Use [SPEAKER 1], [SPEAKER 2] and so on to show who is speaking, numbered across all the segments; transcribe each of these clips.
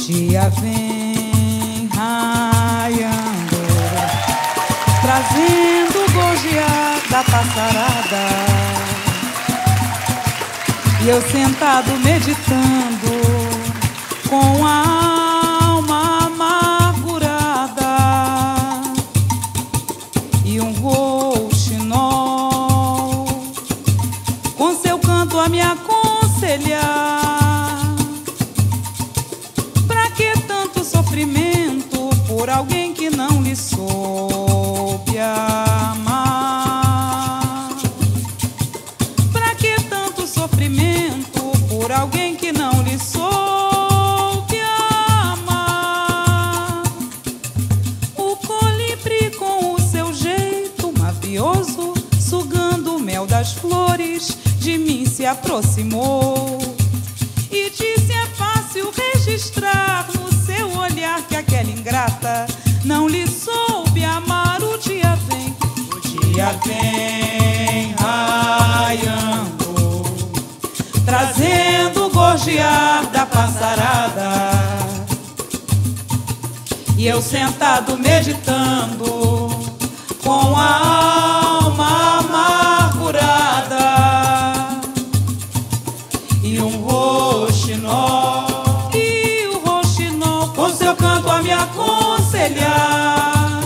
[SPEAKER 1] dia vem raiando, trazendo o gorjear da passarada. E eu sentado meditando, com a alma amargurada, e um rouxinol com seu canto a me aconselhar. Pra que tanto sofrimento por alguém que não lhe soube amar? Pra que tanto sofrimento por alguém que não lhe soube amar? O colibri com o seu jeito mavioso, sugando o mel das flores, de mim se aproximou e disse: é fácil registrar no seu olhar que aquela ingrata não lhe soube amar. O dia vem raiando, trazendo o gorjear da passarada. E eu sentado meditando, com a alma amargurada, e um rouxinol, com seu canto a me aconselhar.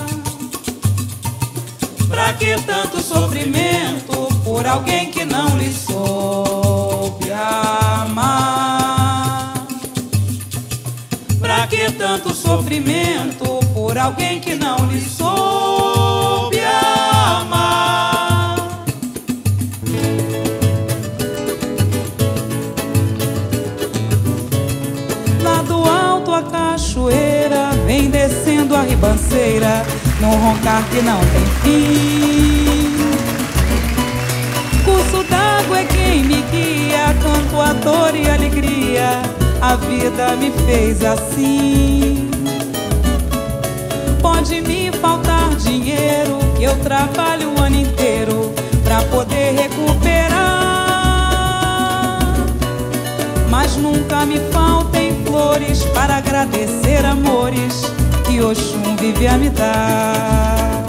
[SPEAKER 1] Pra que tanto sofrimento por alguém que não lhe soube amar? Pra que tanto sofrimento por alguém que não lhe soube amar? Lá do alto a cachoeira vem descendo a ribanceira, num roncar que não tem fim. Curso d'água é quem me guia, canto a dor e a alegria, a vida me fez assim. Pode me faltar dinheiro, que eu trabalho o ano inteiro pra poder recuperar, mas nunca me faltem flores para agradecer amores que Oxum vive a me dar.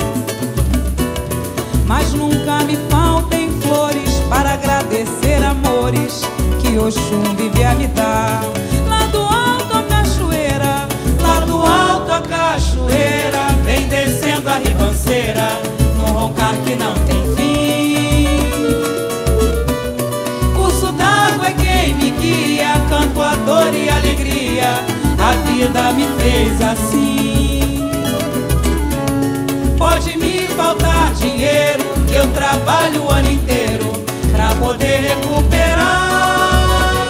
[SPEAKER 1] Mas nunca me faltem flores para agradecer amores que Oxum vive a me dar. Lá do alto a cachoeira, lá do alto a cachoeira, vem descendo a ribanceira, num roncar que não tem fim. Curso d'água é quem me guia, canto a dor e a alegria, a vida me fez assim. Pode me faltar dinheiro, que eu trabalho o ano inteiro pra poder recuperar,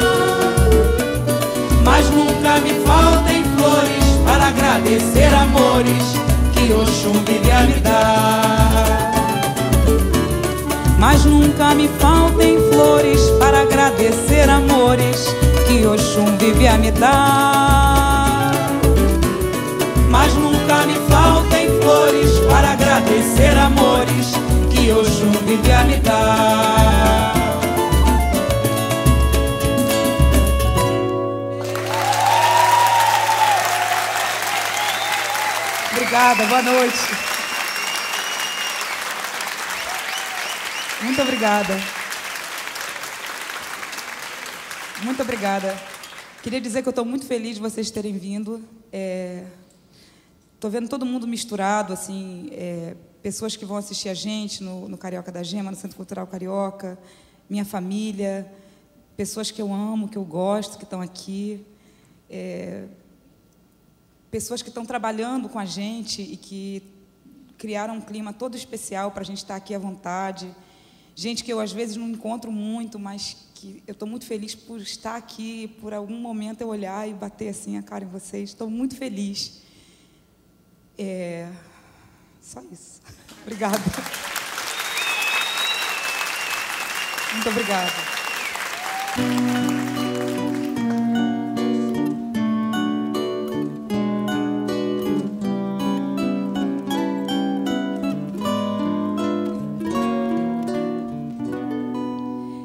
[SPEAKER 1] mas nunca me faltem flores para agradecer amores que Oxum vive a me dar. Mas nunca me faltem flores para agradecer amores que Oxum vive a me dar. Mas nunca me faltem flores para agradecer amores que Oxum vive a me dar. Obrigada, boa noite. Muito obrigada. Muito obrigada. Queria dizer que eu estou muito feliz de vocês terem vindo. Estou vendo todo mundo misturado, assim, pessoas que vão assistir a gente no Carioca da Gema, no Centro Cultural Carioca, minha família, pessoas que eu amo, que eu gosto, que estão aqui, pessoas que estão trabalhando com a gente e que criaram um clima todo especial para a gente estar aqui à vontade. Gente que eu, às vezes, não encontro muito, mas que eu estou muito feliz por estar aqui, por algum momento eu olhar e bater assim a cara em vocês. Estou muito feliz. Só isso. Obrigada. Muito obrigada.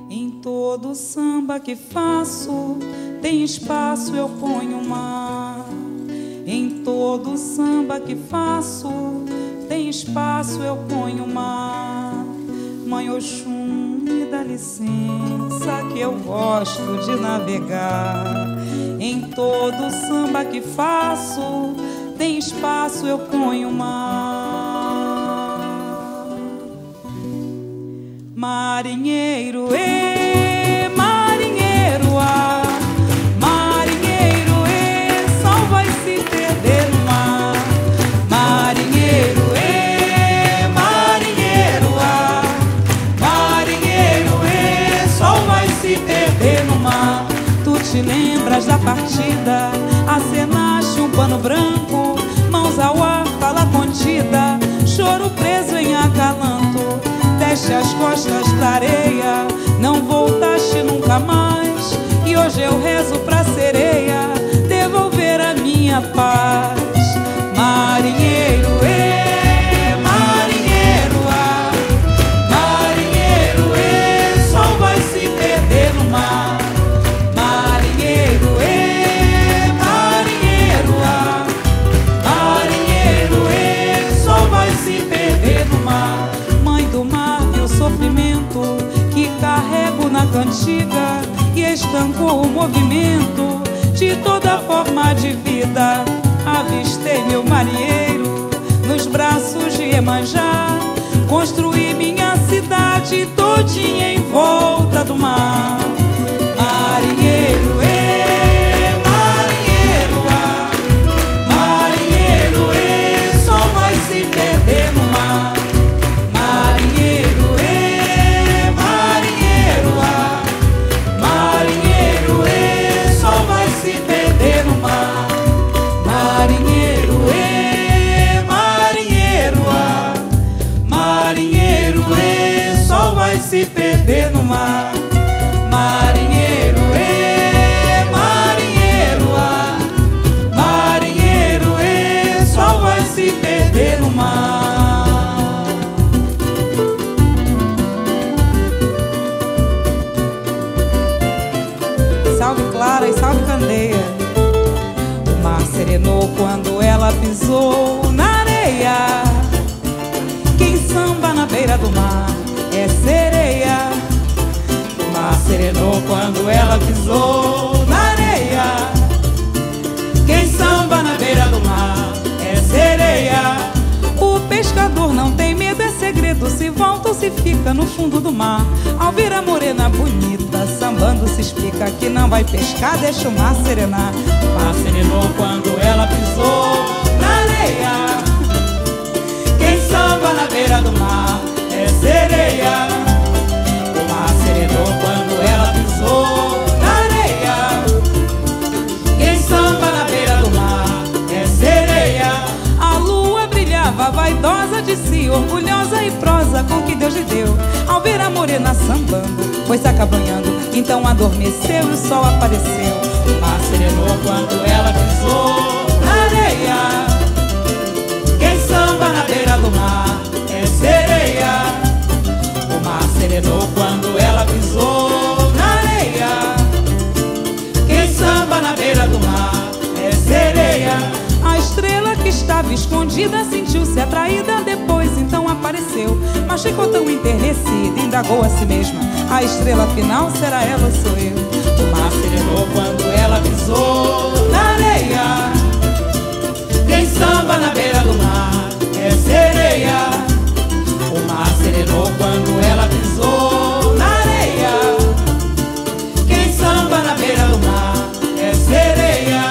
[SPEAKER 1] Todo samba que faço tem espaço, eu ponho mar. Em todo samba que faço, tem espaço, eu ponho mar. Mãe Oxum, me dá licença que eu gosto de navegar. Em todo samba que faço, tem espaço, eu ponho mar. Marinheiro, marinheiro, marinheiro, sol vai se perder no mar. Marinheiro, marinheiro, marinheiro, sol vai se perder no mar. Tu te lembras da partida, acenaste um pano branco, mãos ao ar, fala contida, choro preso em acalanto. Deste as costas pra areia, não voltaste nunca mais. E hoje eu rezo pra sereia devolver a minha paz. Marinheiro, marinheiro, marinheiro, sol vai se perder no mar. Marinheiro, marinheiro, marinheiro, sol vai se perder no mar. Mãe do mar, meu sofrimento que carrego na cantiga, e estancou o movimento de toda forma de vida. Avistei meu marinheiro nos braços de Iemanjá, construí minha cidade todinha em volta do mar. Marinheiro, marinheiro, marinheiro, sol vai se perder no mar. Marinheiro, marinheiro, marinheiro, sol vai se perder no mar. Marinheiro, marinheiro, marinheiro, sol vai se perder no mar. Marinheiro, marinheiro, marinheiro, sol vai se perder no mar. Salve Clara e salve Candeia. O mar serenou quando ela pisou na areia. Quem samba na beira do mar é sereia. O mar serenou quando ela pisou na areia. Quem samba na beira do mar é sereia. O pescador não tem medo, é segredo, se volta ou se fica no fundo do mar. Ao ver a morena bonita sambando, se explica que não vai pescar, deixa o mar serenar. O mar serenou quando ela pisou na areia. Quem samba na beira do mar é sereia. O mar serenou quando ela pisou na areia. Quem samba na beira do mar é sereia. A lua brilhava vaidosa de si, orgulhosa e prosa com que Deus lhe deu. Ao ver a morena sambando, foi se acabanhando, então adormeceu e o sol apareceu. O mar serenou quando ela pisou na areia. Quem samba na beira do mar é sereia. O mar serenou quando ela pisou na areia. Quem samba na beira do mar é sereia. A estrela que estava escondida sentiu-se atraída, depois então apareceu, mas ficou tão enternecida, indagou a si mesma: a estrela final será ela ou sou eu? O mar serenou quando ela pisou na areia. Quem samba na beira do mar é sereia. O mar serenou quando ela pisou na areia. Quem samba na beira do mar é sereia.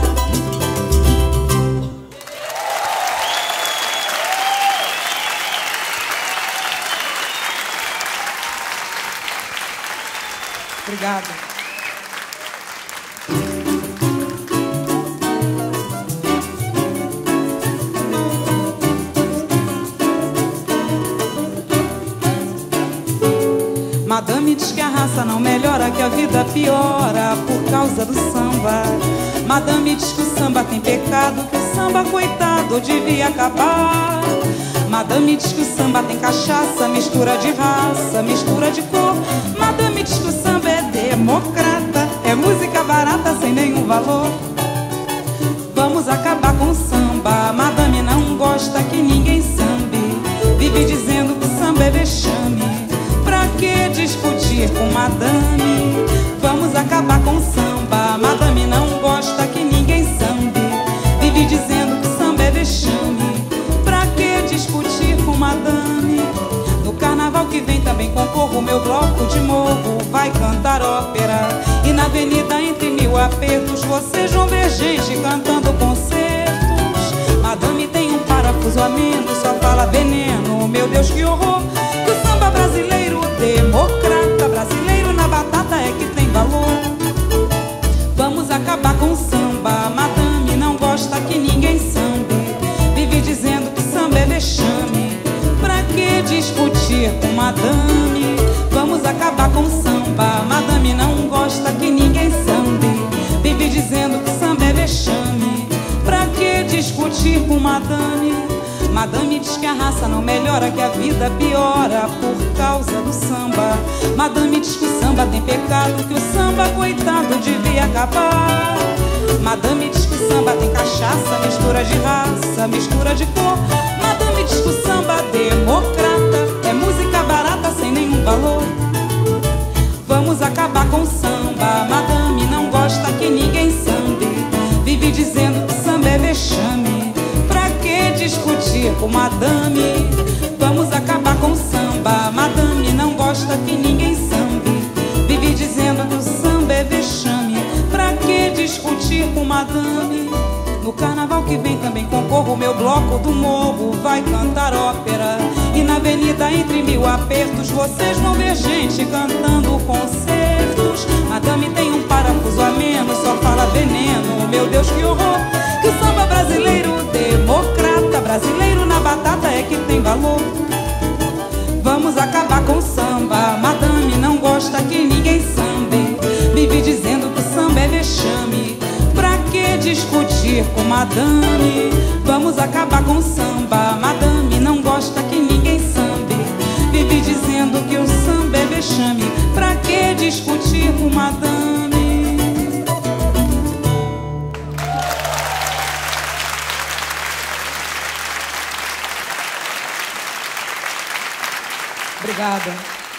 [SPEAKER 1] Obrigada. Madame diz que a raça não melhora, que a vida piora por causa do samba. Madame diz que o samba tem pecado, que o samba, coitado, devia acabar. Madame diz que o samba tem cachaça, mistura de raça, mistura de cor. Madame diz que o samba é democrata, é música barata sem nenhum valor. Vamos acabar concorro, meu bloco de morro vai cantar ópera. E na avenida entre mil apertos, você, João Vergente, cantando concertos. Madame tem um parafuso a menos, só fala veneno, meu Deus que horror. Que o samba brasileiro, democrata, brasileiro na batata é que tem valor. Vamos acabar com o samba, madame não gosta que ninguém sambe. Vive dizendo que samba é vexame, pra que discutir com madame? Vamos acabar com o samba, madame não gosta que ninguém sambe. Vive dizendo que samba é vexame, pra que discutir com madame? Madame diz que a raça não melhora, que a vida piora por causa do samba. Madame diz que o samba tem pecado, que o samba, coitado, devia acabar. Madame diz que o samba tem cachaça, mistura de raça, mistura de cor. Madame diz que o samba democrata é música barata sem nenhum valor. Vamos acabar com o samba, madame não gosta que ninguém sambe. Vive dizendo que samba é vexame, pra que discutir com madame? Vamos acabar com o samba, madame não gosta que ninguém sambe. Vive dizendo que o samba é vexame, pra que discutir com madame? No carnaval que vem também concorro, meu bloco do morro vai cantar ópera. E na avenida entre mil apertos, vocês vão ver gente cantando concertos. Madame tem um parafuso a menos, só fala veneno, meu Deus que horror. Que o samba brasileiro, democrata, brasileiro na batata é que tem valor. Vamos acabar com o samba, madame não gosta que ninguém sambe. Vive dizendo que o samba é vexame, pra que discutir com madame? Vamos acabar com o samba, madame não gosta que ninguém sambe. Vive dizendo que o samba é vexame, pra que discutir com madame? Obrigada.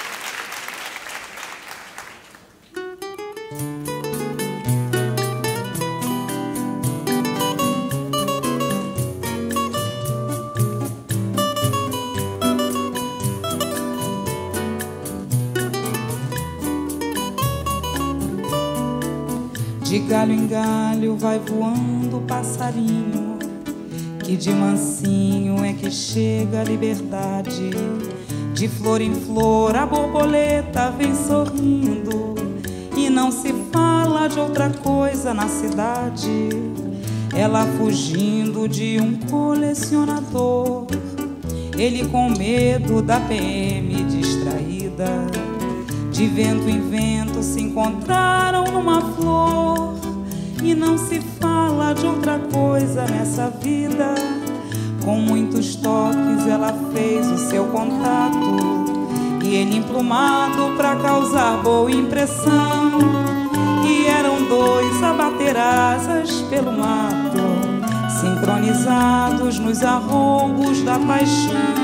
[SPEAKER 1] De galho em galho vai voando o passarinho, que de mansinho é que chega a liberdade. De flor em flor a borboleta vem sorrindo, e não se fala de outra coisa na cidade. Ela fugindo de um colecionador, ele com medo da PM distraída. De vento em vento se encontraram numa flor, e não se fala de outra coisa nessa vida. Com muitos toques ela fez o seu contato, e ele emplumado pra causar boa impressão. E eram dois a bater asas pelo mato, sincronizados nos arroubos da paixão.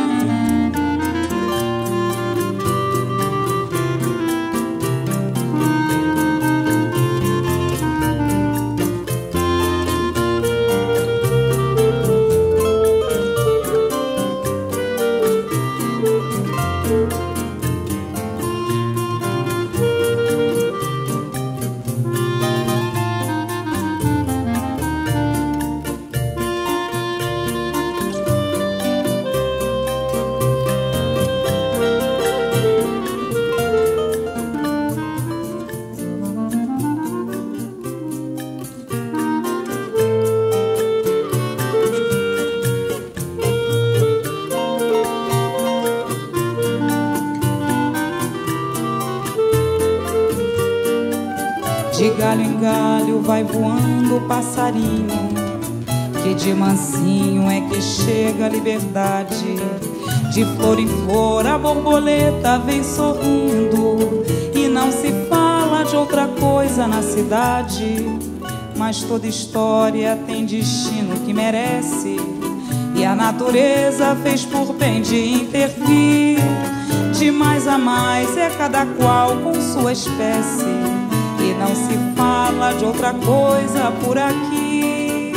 [SPEAKER 1] De galho em galho vai voando o passarinho, que de mansinho é que chega a liberdade. De flor em flor a borboleta vem sorrindo, e não se fala de outra coisa na cidade. Mas toda história tem destino que merece, e a natureza fez por bem de intervir. De mais a mais é cada qual com sua espécie, e não se fala de outra coisa por aqui.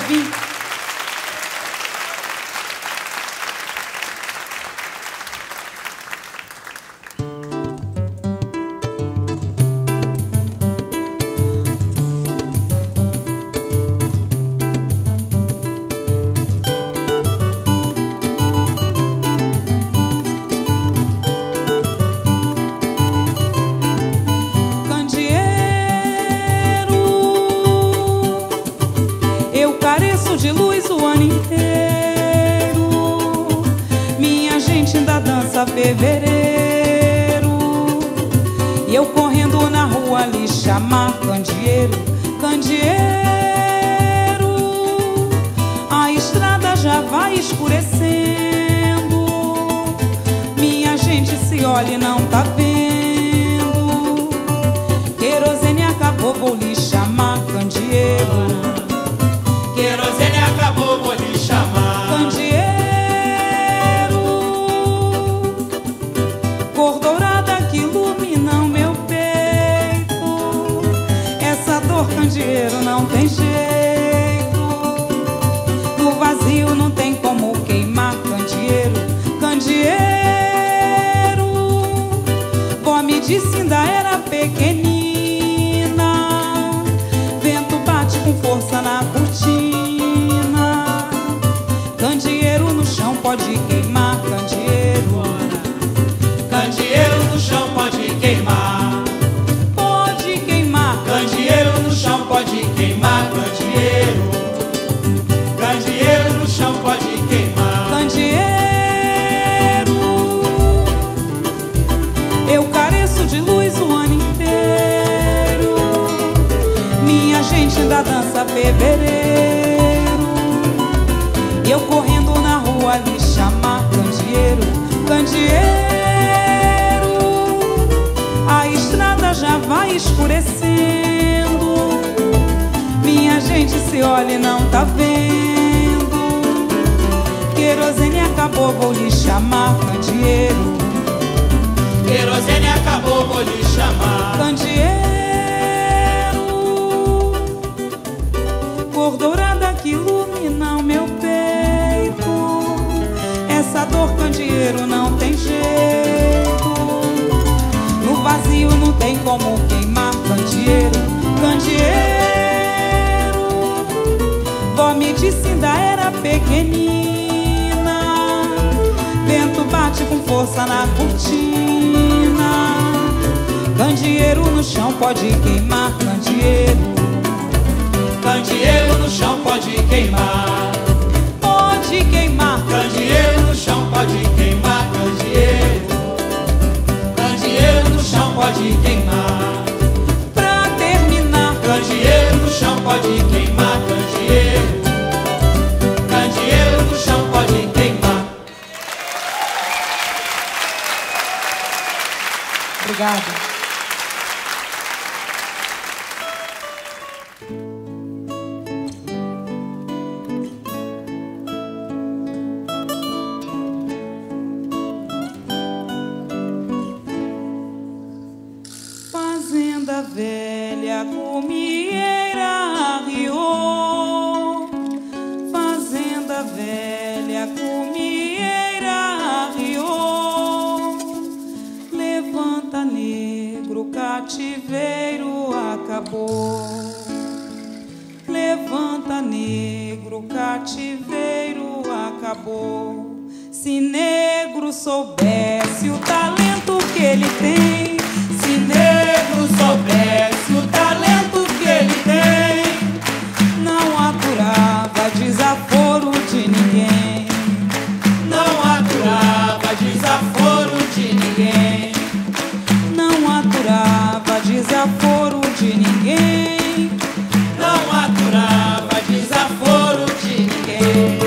[SPEAKER 1] vir. De luz o ano inteiro, minha gente ainda dança fevereiro, e eu correndo na rua lhe chamar candeeiro, candeeiro. A estrada já vai escurecendo, minha gente se olha e não tá vendo. Querosene acabou, vou lhe chamar candeeiro.
[SPEAKER 2] Querosene acabou, vou lhe chamar
[SPEAKER 1] candeeiro. Cor dourada que ilumina o meu peito, essa dor, candeeiro, não tem jeito. No vazio não tem como queimar, candeeiro, candeeiro. Vó me disse ainda era pequenina, vento bate com força na cortina. Candeeiro no chão pode queimar, candeeiro.
[SPEAKER 2] Candeeiro no chão pode queimar.
[SPEAKER 1] Pode queimar.
[SPEAKER 2] Candeeiro no chão pode queimar, candeeiro. Candeeiro no chão pode queimar.
[SPEAKER 1] Candeeiro, eu careço de luz o ano inteiro, minha gente ainda dança fevereiro, e eu correndo na rua lhe chamar candeeiro, candeeiro. A estrada já vai escurecendo, minha gente se olha e não tá vendo. Querosene acabou, vou lhe chamar candeeiro.
[SPEAKER 2] Querosene acabou, vou lhe chamar
[SPEAKER 1] Candeeiro, cor dourada que ilumina o meu peito, essa dor, candeeiro, não tem jeito. No vazio não tem como queimar, candeeiro, candeeiro. Vó me disse ainda era pequenina, vento bate com força na cortina. Candeeiro no chão pode queimar, candeeiro.
[SPEAKER 2] Candeeiro no chão pode queimar.
[SPEAKER 1] Pode queimar.
[SPEAKER 2] Candeeiro no chão pode queimar, candeeiro. Candeeiro no chão pode queimar.
[SPEAKER 1] Pra terminar,
[SPEAKER 2] candeeiro no chão pode queimar, candeeiro. Candeeiro no chão pode queimar.
[SPEAKER 1] Obrigada. Fazenda velha, comieira arriou. Fazenda velha, comieira arriou. Levanta, negro, cativeiro acabou. Levanta, negro, cativeiro acabou. Se negro soubesse o talento que ele tem, se negro soubesse o talento que ele tem, não aturava desaforo de ninguém.
[SPEAKER 2] Não aturava desaforo de ninguém.
[SPEAKER 1] Não aturava desaforo de ninguém.
[SPEAKER 2] Não aturava desaforo de ninguém.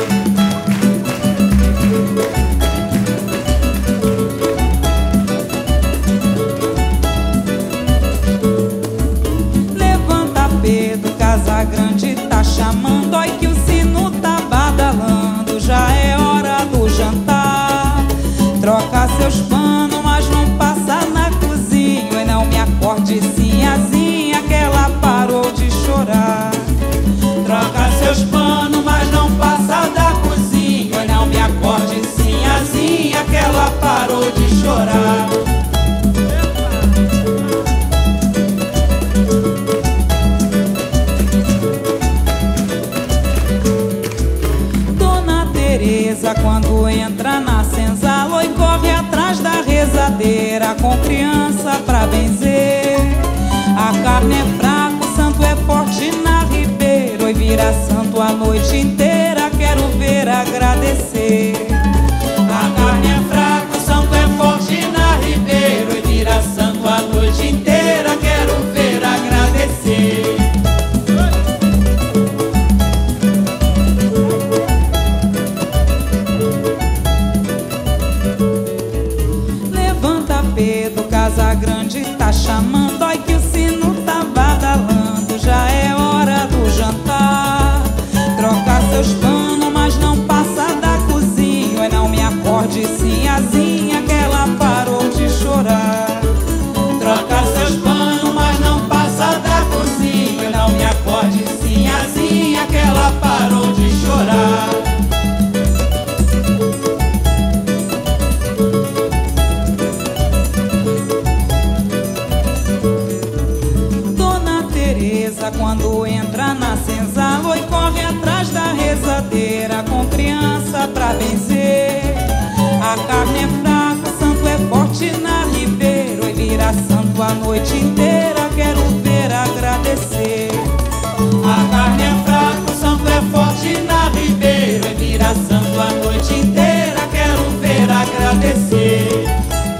[SPEAKER 2] azinha que ela parou de chorar.
[SPEAKER 1] Dona Teresa, quando entra na senzala, e corre atrás da rezadeira com criança pra benzer. A carne é fraca, o santo é forte na ribeira, oi vira santo a noite inteira, quero ver agradecer.
[SPEAKER 2] A carne é fraca, o santo é forte na ribeira, oi vira santo a noite inteira, quero ver agradecer.
[SPEAKER 1] Levanta Pedro, Casa Grande tá chamando, ai que o sino tá badalando, já é hora do jantar. Troca seus panos, mas não passa da cozinha, e não me acorde sinhazinha que ela parou de chorar.
[SPEAKER 2] Troca seus panos, mas não passa da cozinha, e não me acorde sinhazinha que ela parou de chorar.
[SPEAKER 1] Quando entra na senzala, oi corre atrás da rezadeira com criança pra benzer. A carne é fraca, o santo é forte na ribeira, oi vira santo a noite inteira, quero ver agradecer.
[SPEAKER 2] A carne é fraca, o santo é forte na ribeira, oi vira santo a noite inteira, quero ver agradecer.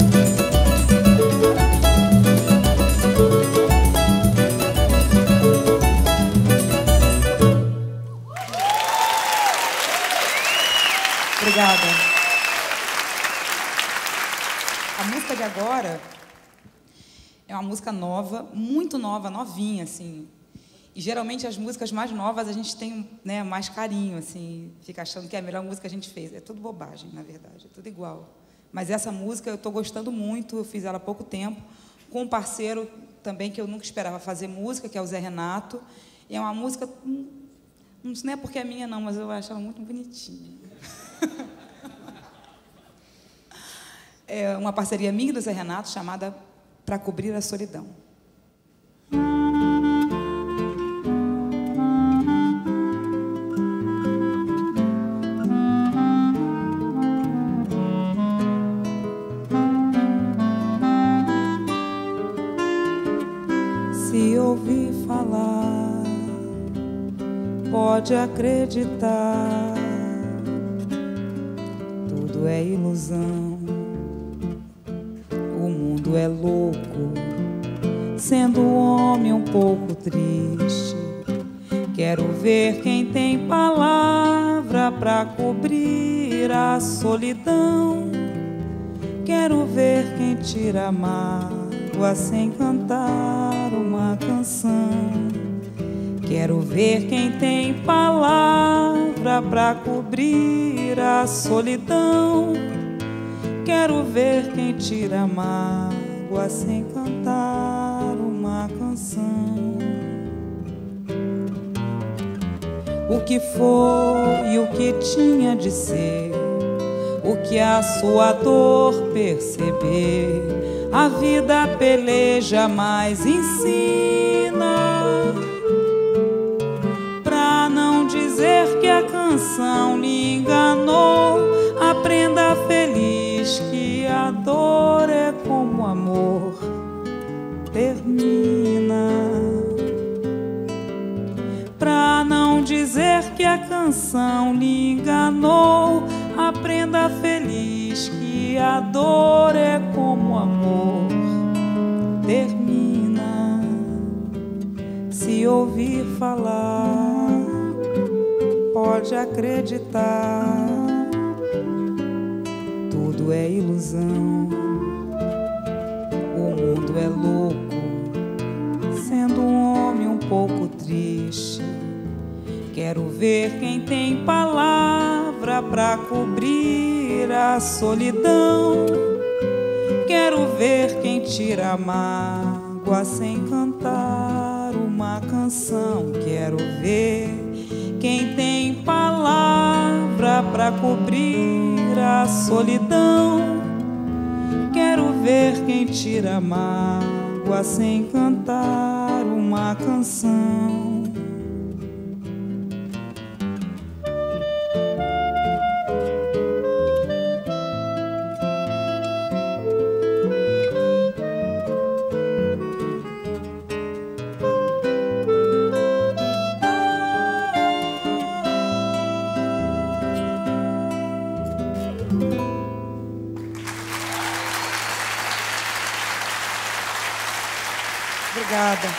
[SPEAKER 1] Obrigada. A música de agora é uma música nova, muito nova, novinha, assim. E geralmente as músicas mais novas a gente tem, né, mais carinho, assim, fica achando que é a melhor música que a gente fez. É tudo bobagem, na verdade, é tudo igual. Mas essa música eu estou gostando muito, eu fiz ela há pouco tempo, com um parceiro também que eu nunca esperava fazer música, que é o Zé Renato. E é uma música, não é porque é minha não, mas eu acho ela muito bonitinha. É uma parceria minha e do Zé Renato chamada Pra Cobrir a Solidão. Se ouvir falar, pode acreditar, tudo é ilusão. O mundo é louco, sendo o homem um pouco triste. Quero ver quem tem palavra pra cobrir a solidão. Quero ver quem tira a mágoa sem cantar uma canção. Quero ver quem tem palavra pra cobrir a solidão. Quero ver quem tira a mágoa sem cantar uma canção. O que foi e o que tinha de ser, o que a sua dor perceber, a vida peleja, mas ensina. Pra não dizer que a canção lhe enganou, aprenda feliz que a dor é como o amor, termina. Pra não dizer que a canção lhe enganou, aprenda feliz que a dor é como o amor, termina. Se ouvir falar, pode acreditar, tudo é ilusão. O mundo é louco, sendo um homem um pouco triste. Quero ver quem tem palavra pra cobrir a solidão. Quero ver quem tira a mágoa sem cantar uma canção. Quero ver quem tem palavra sopra pra cobrir a solidão. Quero ver quem tira a mágoa sem cantar uma canção. Obrigada.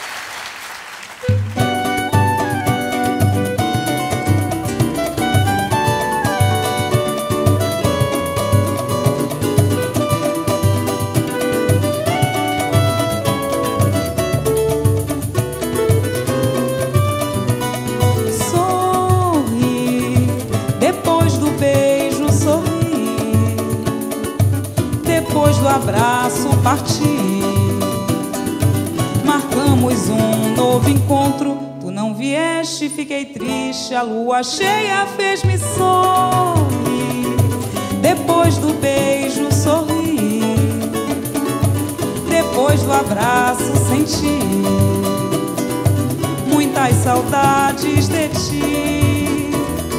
[SPEAKER 1] Sorri, depois do beijo sorri, depois do abraço partir. Marcamos um novo encontro, tu não vieste, fiquei triste. A lua cheia fez-me sorrir. Depois do beijo sorri, depois do abraço senti muitas saudades de ti.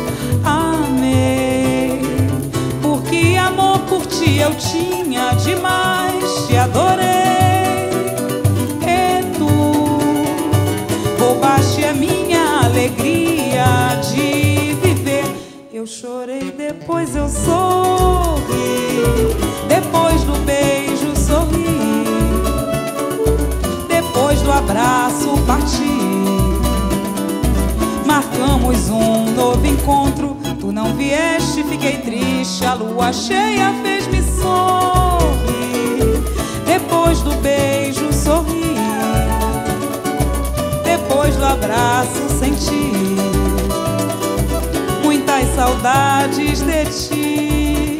[SPEAKER 1] Amei, porque amor por ti eu tinha demais. Te adorei, roubaste a minha alegria de viver. Eu chorei, depois eu sorri. Depois do beijo sorri, depois do abraço parti. Marcamos um novo encontro, tu não vieste, fiquei triste. A lua cheia fez-me sorrir. Depois do beijo sorri, depois do abraço senti muitas saudades de ti.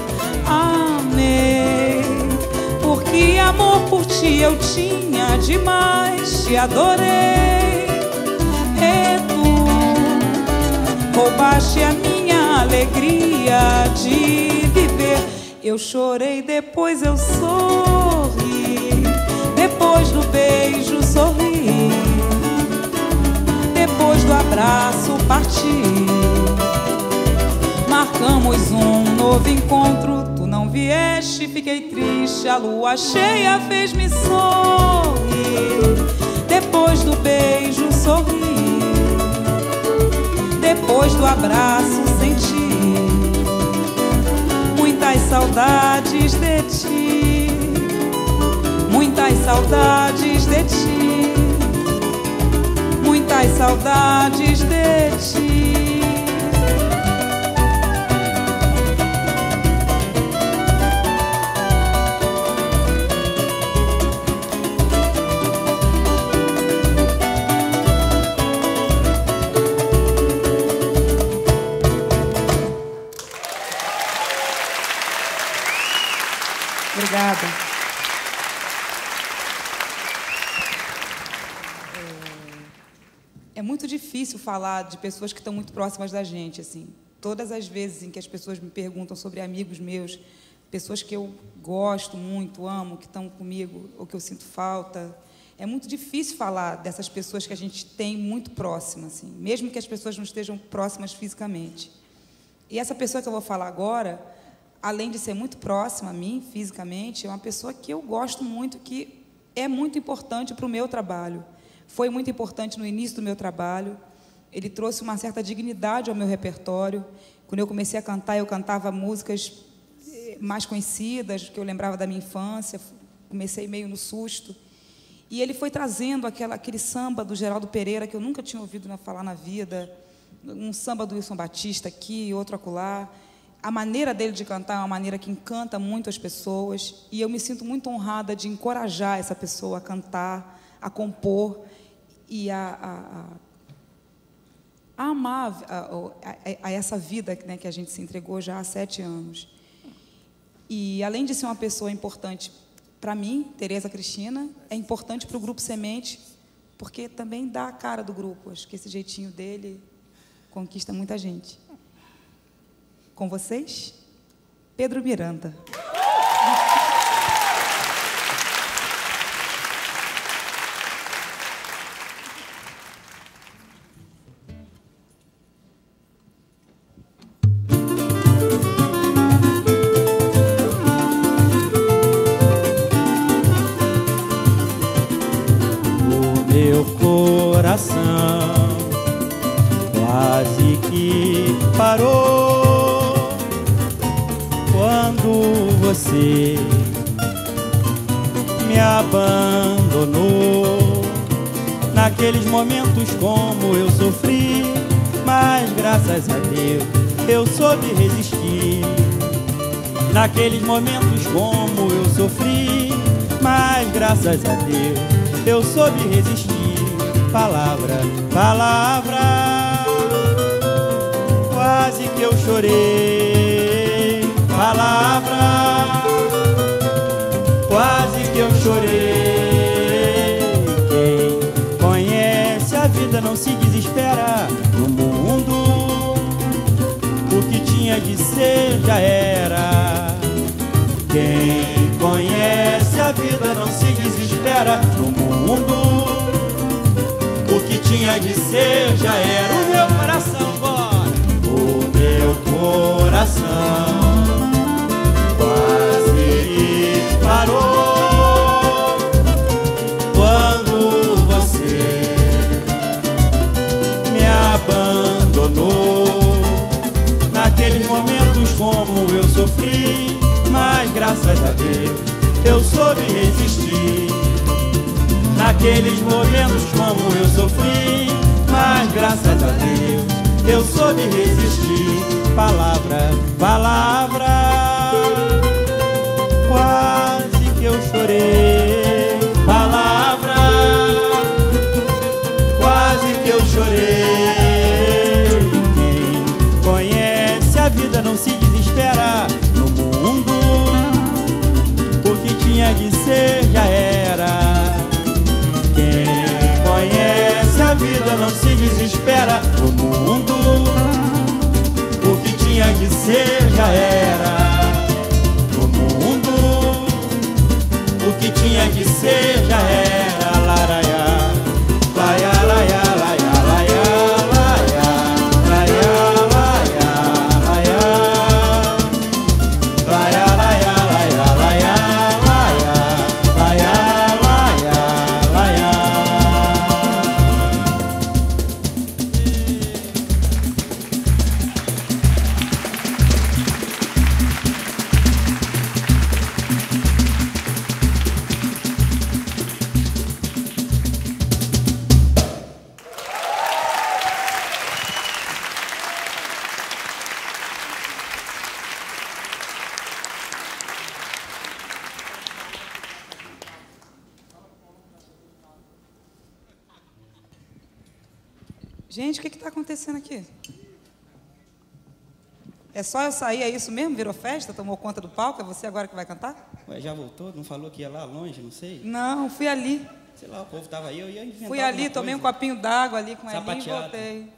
[SPEAKER 1] Amei, porque amor por ti eu tinha demais. Te adorei, e tu roubaste a minha alegria de viver. Eu chorei, depois eu sorri. Depois do beijo sorri, depois do abraço parti. Marcamos um novo encontro, tu não vieste, fiquei triste. A lua cheia fez-me sorrir. Depois do beijo sorri, depois do abraço senti muitas saudades de ti. Muitas saudades de ti. Muitas saudades de ti. Obrigada. É muito difícil falar de pessoas que estão muito próximas da gente, assim. Todas as vezes em que as pessoas me perguntam sobre amigos meus, pessoas que eu gosto muito, amo, que estão comigo ou que eu sinto falta, é muito difícil falar dessas pessoas que a gente tem muito próximas, assim, mesmo que as pessoas não estejam próximas fisicamente. E essa pessoa que eu vou falar agora, além de ser muito próxima a mim fisicamente, é uma pessoa que eu gosto muito, que é muito importante para o meu trabalho. Foi muito importante no início do meu trabalho. Ele trouxe uma certa dignidade ao meu repertório. Quando eu comecei a cantar, eu cantava músicas mais conhecidas, que eu lembrava da minha infância. Comecei meio no susto. E ele foi trazendo aquele samba do Geraldo Pereira, que eu nunca tinha ouvido falar na vida. Um samba do Wilson Batista aqui, outro acolá. A maneira dele de cantar é uma maneira que encanta muito as pessoas. E eu me sinto muito honrada de encorajar essa pessoa a cantar, a compor e a amar a essa vida, né, que a gente se entregou já há 7 anos. E, além de ser uma pessoa importante para mim, Tereza Cristina, é importante para o Grupo Semente, porque também dá a cara do grupo. Acho que esse jeitinho dele conquista muita gente. Com vocês, Pedro Miranda.
[SPEAKER 2] O meu coração quase que parou quando você me abandonou. Naqueles momentos como eu sofri, mas graças a Deus eu soube resistir. Naqueles momentos como eu sofri, mas graças a Deus eu soube resistir. Palavra, palavra, quase que eu chorei. Palavra, quase que eu chorei. Quem conhece a vida não se desespera. No mundo, o que tinha de ser já era. Quem conhece a vida não se desespera. No mundo, o que tinha de ser já era. O meu coração, bora! O meu coração quase parou quando você me abandonou. Naqueles momentos como eu sofri, mas graças a Deus eu soube resistir. Naqueles momentos como eu sofri, mas graças a Deus eu soube resistir. Palavra, palavra, quase que eu chorei. Palavra, quase que eu chorei. Quem conhece a vida não se desespera. No mundo, o que tinha de ser já era. Conhece a vida, não se desespera. No mundo, o que tinha de ser já era. No mundo, o que tinha de ser já era. Laraiá, laia, laia, laia, laia, laia, laia, laia, laia, laia, laia, laia, laia, laia, laia, laia.
[SPEAKER 1] Gente, o que está acontecendo aqui? É só eu sair, é isso mesmo? Virou festa? Tomou conta do palco? É você agora que vai cantar?
[SPEAKER 2] Ué, já voltou? Não falou que ia lá longe, não sei?
[SPEAKER 1] Não, fui ali.
[SPEAKER 2] Sei lá, o povo tava aí, eu ia inventar.
[SPEAKER 1] Fui ali, tomei um copinho d'água ali com ela e voltei.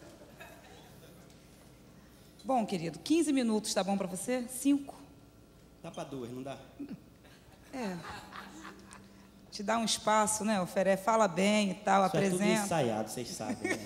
[SPEAKER 1] Bom, querido, 15 minutos, tá bom para você? 5?
[SPEAKER 2] Dá para 2, não dá?
[SPEAKER 1] É. Te dá um espaço, né? Oferece, fala bem e tal,
[SPEAKER 2] isso
[SPEAKER 1] apresenta.
[SPEAKER 2] É tudo ensaiado, vocês sabem. Né?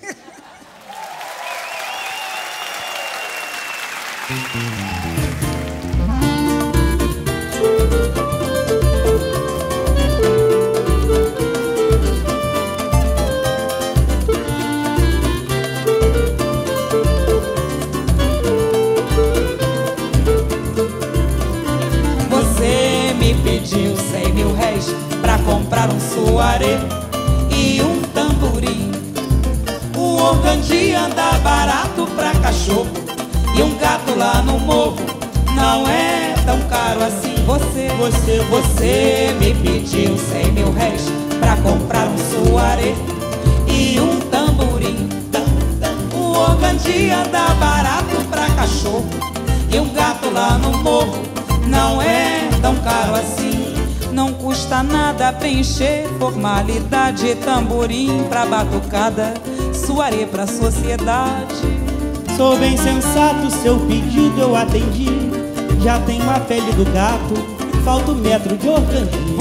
[SPEAKER 1] Você me pediu 100 mil réis pra comprar um soaré e um tamborim. Um organdi anda barato pra cachorro e um gato lá no morro não é tão caro assim. Você me pediu 100 mil réis pra comprar um soaré e um tamborim. Um organdi anda barato pra cachorro e um gato lá no morro não é tão caro assim. Não custa nada preencher formalidade, tamborim pra batucada, soaré pra sociedade.
[SPEAKER 2] Sou bem sensato, seu pedido eu atendi. Já tenho a pele do gato, falta um metro de organdinha.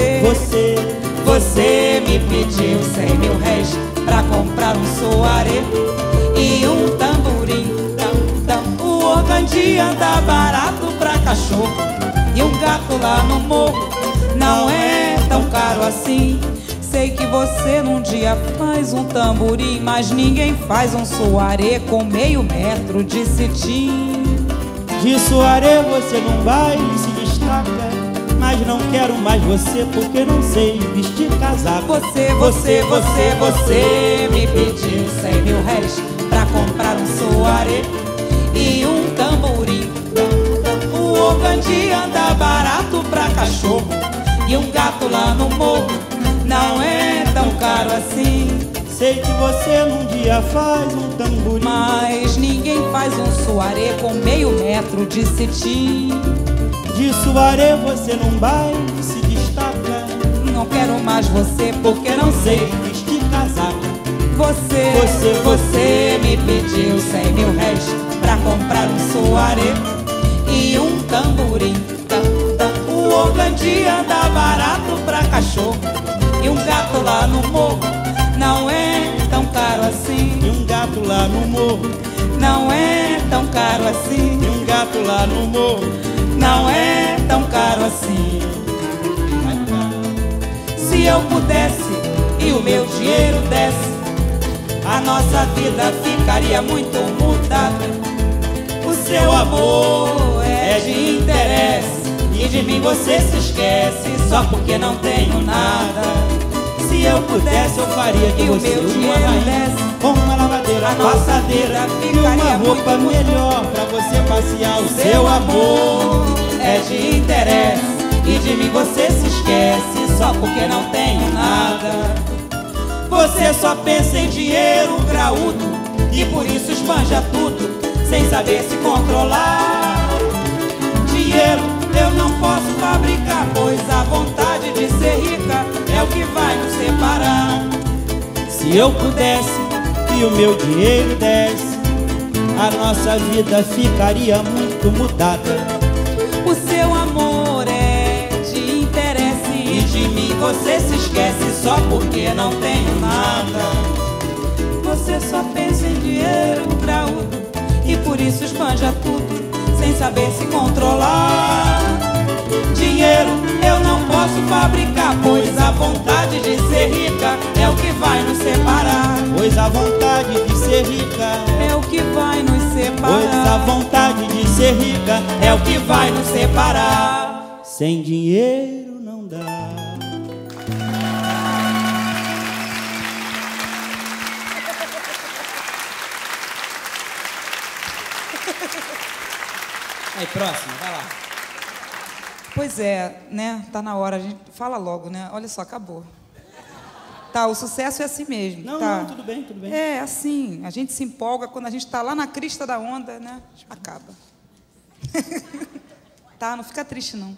[SPEAKER 1] Você me pediu 100 mil réis pra comprar um soaré e um tamborim. O organdi anda barato pra cachorro e um gato lá no morro não é tão caro assim. Sei que você num dia faz um tamborim, mas ninguém faz um soaré com meio metro de cetim.
[SPEAKER 2] De soaré você num baile se destaca, mas não quero mais você porque não sei vestir casaco.
[SPEAKER 1] Você me pediu 100 mil réis pra comprar um soaré e um tamborim. O organdi anda barato pra cachorro e um gato lá no morro não é tão caro assim.
[SPEAKER 2] Sei que você num dia faz um tamborim,
[SPEAKER 1] mas ninguém faz um soaré com meio metro de cetim.
[SPEAKER 2] De soaré você num baile se destaca,
[SPEAKER 1] não quero mais você porque não sei
[SPEAKER 2] vestir casaco.
[SPEAKER 1] Você me pediu 100 mil réis pra comprar um soaré e um tamborim. O organdi anda barato pra cachorro e um gato lá no morro não é tão caro assim.
[SPEAKER 2] E um gato lá no morro
[SPEAKER 1] não é tão caro assim.
[SPEAKER 2] E um gato lá no morro
[SPEAKER 1] não é tão caro assim. Se eu pudesse e o meu dinheiro desse, a nossa vida ficaria muito mudada. O seu amor é de interesse e de mim você se esquece só porque não tenho nada. Se eu pudesse eu faria de você o meu dinheiro desse,
[SPEAKER 2] com uma lavadeira,
[SPEAKER 1] a nossa vida
[SPEAKER 2] e uma roupa melhor pra você passear. O seu amor
[SPEAKER 1] é de interesse e de mim você se esquece só porque não tenho nada. Você só pensa em dinheiro graúdo e por isso espanja tudo sem saber se controlar. Dinheiro eu não posso fabricar, pois a vontade de ser rica é o que vai nos separar.
[SPEAKER 2] Se eu pudesse e o meu dinheiro desse, a nossa vida ficaria muito mudada.
[SPEAKER 1] O seu amor é de interesse e de mim você se esquece só porque não tenho nada. Você só pensa em dinheiro graúdo e por isso espanja tudo sem saber se controlar. Dinheiro eu não posso fabricar, pois a vontade de ser rica é o que vai nos separar.
[SPEAKER 2] Pois a vontade de ser rica
[SPEAKER 1] é o que vai nos separar.
[SPEAKER 2] Pois a vontade de ser rica
[SPEAKER 1] é o que vai nos separar.
[SPEAKER 2] Sem dinheiro não dá.
[SPEAKER 3] Aí, próximo, vai lá.
[SPEAKER 1] Pois é, né? Tá na hora, a gente fala logo, né? Olha só, acabou. Tá, o sucesso é assim mesmo.
[SPEAKER 2] Não,
[SPEAKER 1] tá.
[SPEAKER 2] não, tudo bem, tudo bem.
[SPEAKER 1] É, assim, a gente se empolga quando a gente tá lá na crista da onda, né? Acaba. Tá, não fica triste, não.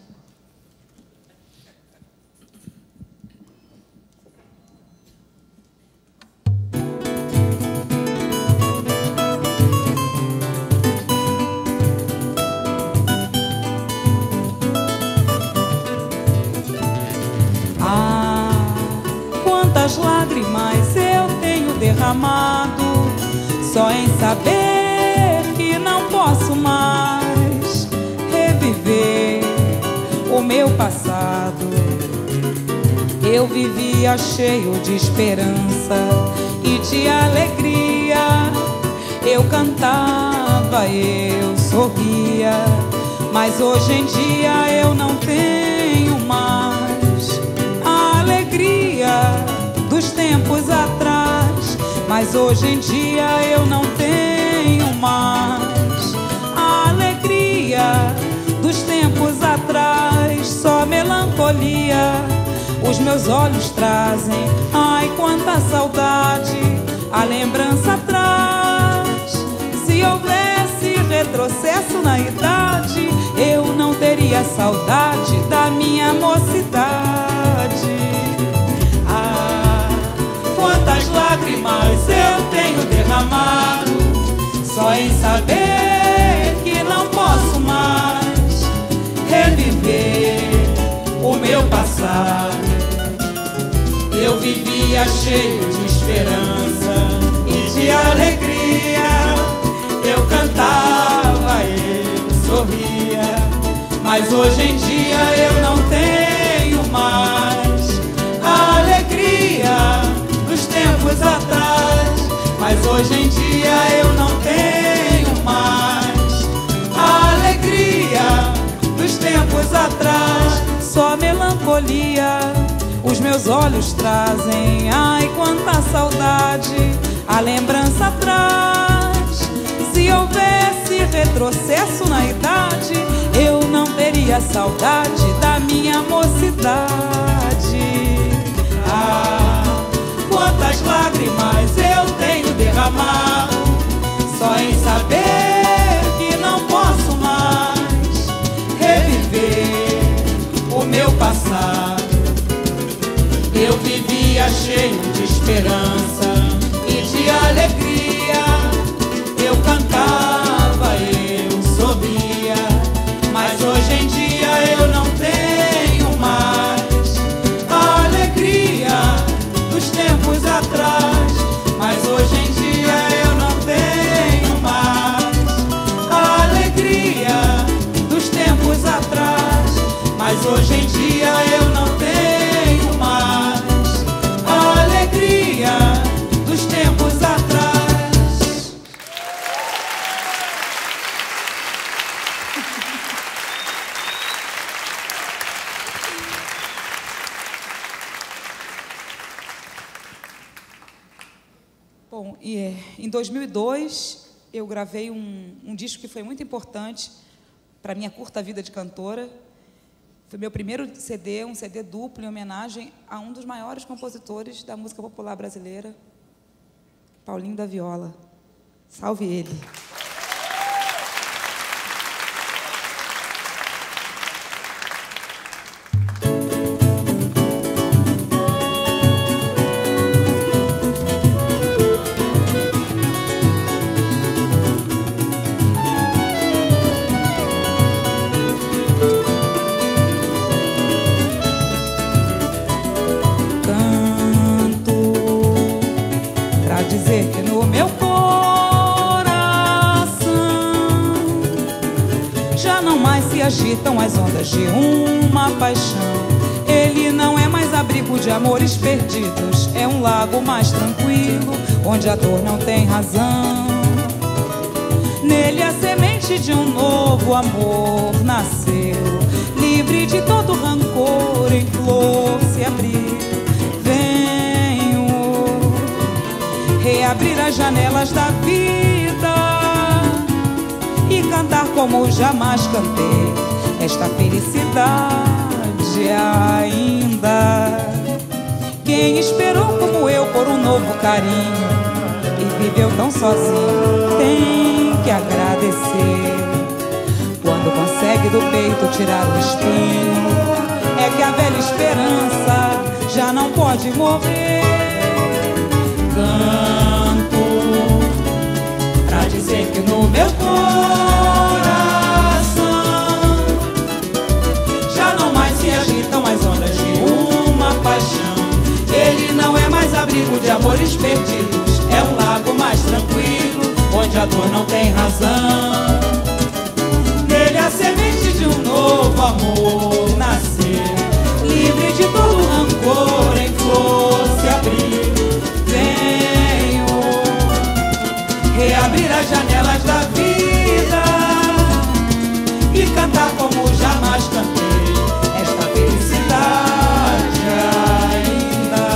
[SPEAKER 1] Quantas lágrimas eu tenho derramado só em saber que não posso mais reviver o meu passado. Eu vivia cheio de esperança e de alegria. Eu cantava, eu sorria, mas hoje em dia eu não tenho mais a alegria dos tempos atrás. Mas hoje em dia eu não tenho mais a alegria dos tempos atrás. Só melancolia os meus olhos trazem. Ai, quanta saudade a lembrança traz. Se houvesse retrocesso na idade, eu não teria saudade da minha mocidade. Ah, quantas lágrimas eu tenho derramado só em saber que não posso mais reviver o meu passado. Eu vivia cheio de esperança e de alegria. Eu cantava, eu sorria, mas hoje em dia eu não tenho mais a alegria dos tempos atrás. Mas hoje em dia eu não tenho mais a alegria dos tempos atrás. Só melancolia os meus olhos trazem. Ai, quanta saudade a lembrança traz. Se houvesse retrocesso na idade, eu não teria saudade da minha mocidade. Ah, quantas lágrimas eu tenho derramado só em saber que não posso mais reviver o meu passado. Eu vivia cheio de esperança e de alegria. Eu cantava, eu sorria, mas hoje em dia eu não tenho mais a alegria dos tempos atrás. Mas hoje em dia eu não tenho mais a alegria dos tempos atrás. Mas hoje em dia eu não tenho mais a alegria dos tempos atrás. Bom, em 2002 eu gravei um disco que foi muito importante para a minha curta vida de cantora. Foi meu primeiro CD, um CD duplo em homenagem a um dos maiores compositores da música popular brasileira, Paulinho da Viola. Salve ele! Dizer que no meu coração já não mais se agitam as ondas de uma paixão. Ele não é mais abrigo de amores perdidos, é um lago mais tranquilo, onde a dor não tem razão. Nele a semente de um novo amor nasceu, livre de todo rancor, em flor se abriu. Reabrir as janelas da vida e cantar como jamais cantei esta felicidade ainda. Quem esperou como eu por um novo carinho e viveu tão sozinho tem que agradecer. Quando consegue do peito tirar o espinho, é que a velha esperança já não pode morrer. Canto pra dizer que no meu coração já não mais se agitam as ondas de uma paixão. Ele não é mais abrigo de amores perdidos, é um lago mais tranquilo, onde a dor não tem razão. Nele a semente de um novo amor nasceu, livre de todo rancor, em flor se abriu. Reabrir as janelas da vida e cantar como jamais cantei esta felicidade ainda.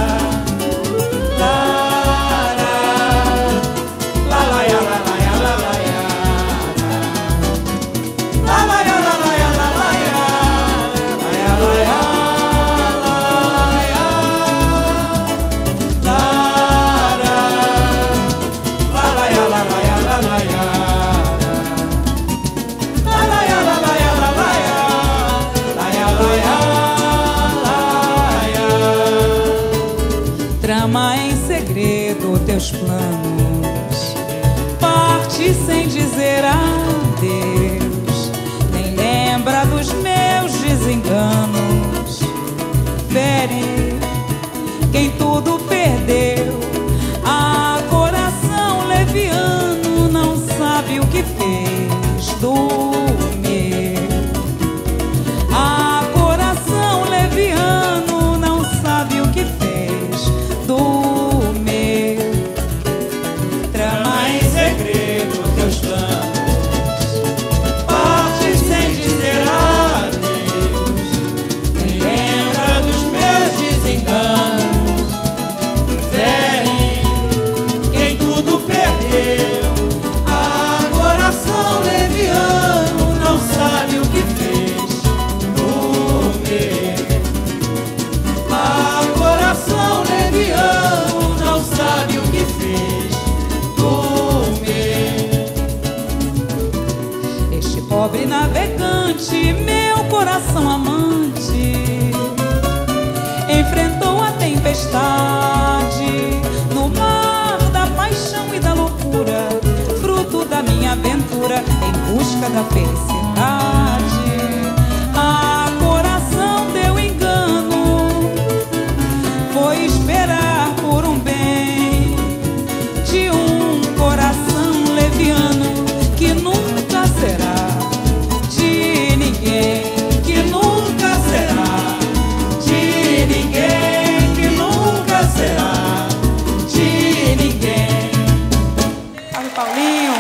[SPEAKER 1] coração amante enfrentou a tempestade no mar da paixão e da loucura, fruto da minha aventura em busca da felicidade. Ah, coração deu engano, foi esperar por um bem de um coração leviano que nunca será de ninguém, que nunca será de ninguém, que nunca será de ninguém. Salve, Paulinho.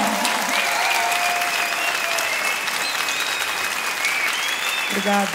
[SPEAKER 1] Obrigado.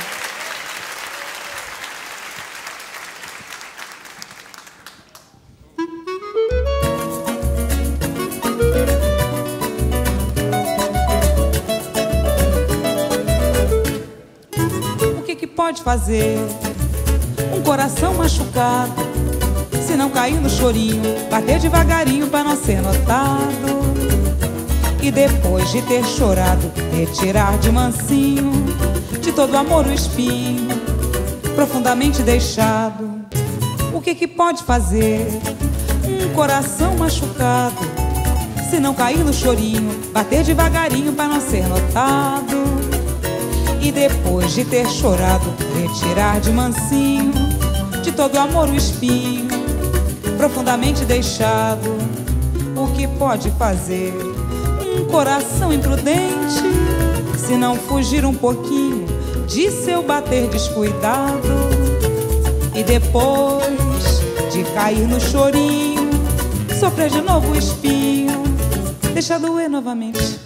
[SPEAKER 1] O que pode fazer um coração machucado se não cair no chorinho, bater devagarinho pra não ser notado? E depois de ter chorado, retirar de mansinho de todo amor o espinho profundamente deixado. O que pode fazer um coração machucado se não cair no chorinho, bater devagarinho pra não ser notado? E depois de ter chorado, retirar de mansinho de todo amor o espinho profundamente deixado. O que pode fazer um coração imprudente se não fugir um pouquinho de seu bater descuidado? E depois de cair no chorinho, sofrer de novo o espinho, deixar doer novamente.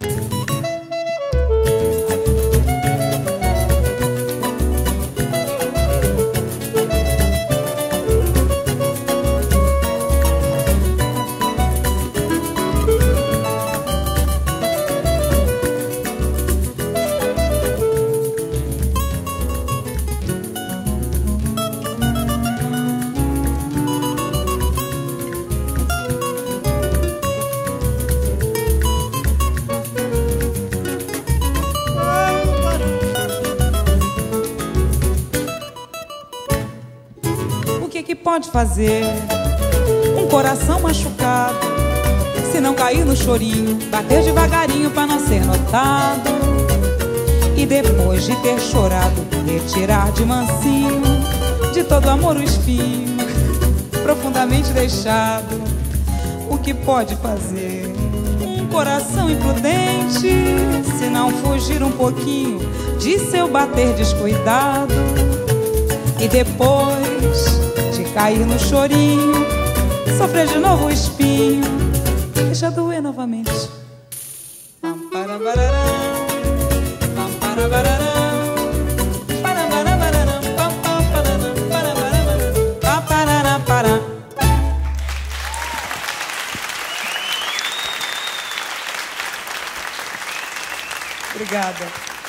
[SPEAKER 1] O que pode fazer um coração machucado se não cair no chorinho, bater devagarinho pra não ser notado? E depois de ter chorado, retirar de mansinho de todo amor o espinho profundamente deixado. O que pode fazer um coração imprudente se não fugir um pouquinho de seu bater descuidado? E depois de cair no chorinho, sofrer de novo o espinho, deixa doer novamente. Obrigada.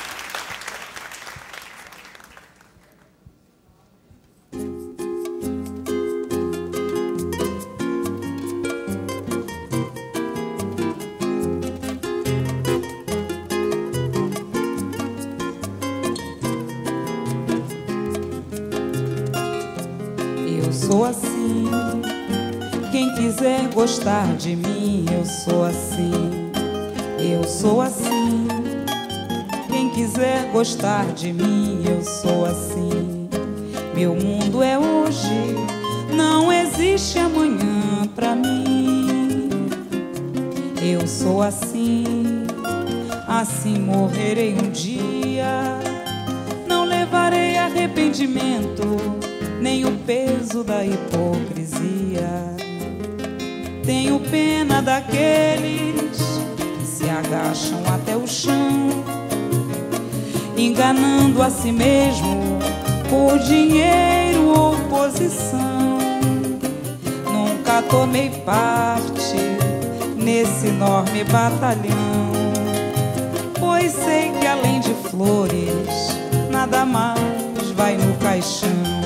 [SPEAKER 1] Sou assim, quem quiser gostar de mim, eu sou assim. Eu sou assim, quem quiser gostar de mim, eu sou assim. Meu mundo é hoje, não existe amanhã pra mim. Eu sou assim, assim morrerei um dia. Não levarei arrependimento, nem o peso da hipocrisia. Tenho pena daqueles que se agacham até o chão, enganando a si mesmo por dinheiro ou posição. Nunca tomei parte nesse enorme batalhão, pois sei que além de flores nada mais vai no caixão.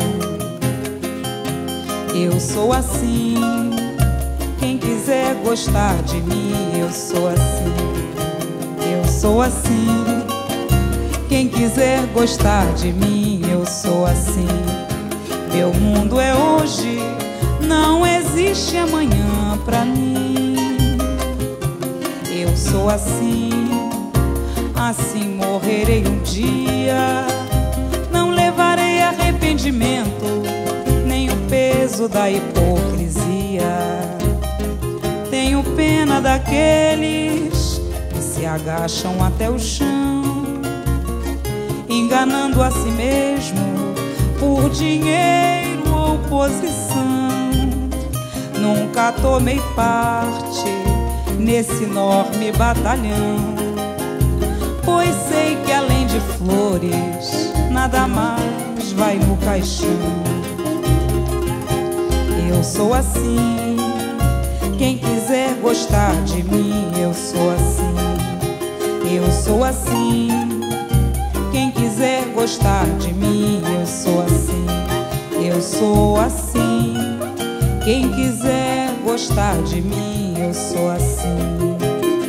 [SPEAKER 1] Eu sou assim, quem quiser gostar de mim, eu sou assim. Eu sou assim, Quem quiser gostar de mim, eu sou assim. Meu mundo é hoje, não existe amanhã pra mim. Eu sou assim, assim morrerei um dia. Não levarei arrependimento, nem o peso da hipocrisia. Tenho pena daqueles que se agacham até o chão, enganando a si mesmo por dinheiro ou posição. Nunca tomei parte nesse enorme batalhão, pois sei que além de flores nada mais vai no caixão. Eu sou assim, quem quiser gostar de mim, eu sou assim. Eu sou assim, quem quiser gostar de mim, eu sou assim. Eu sou assim, quem quiser gostar de mim, eu sou assim.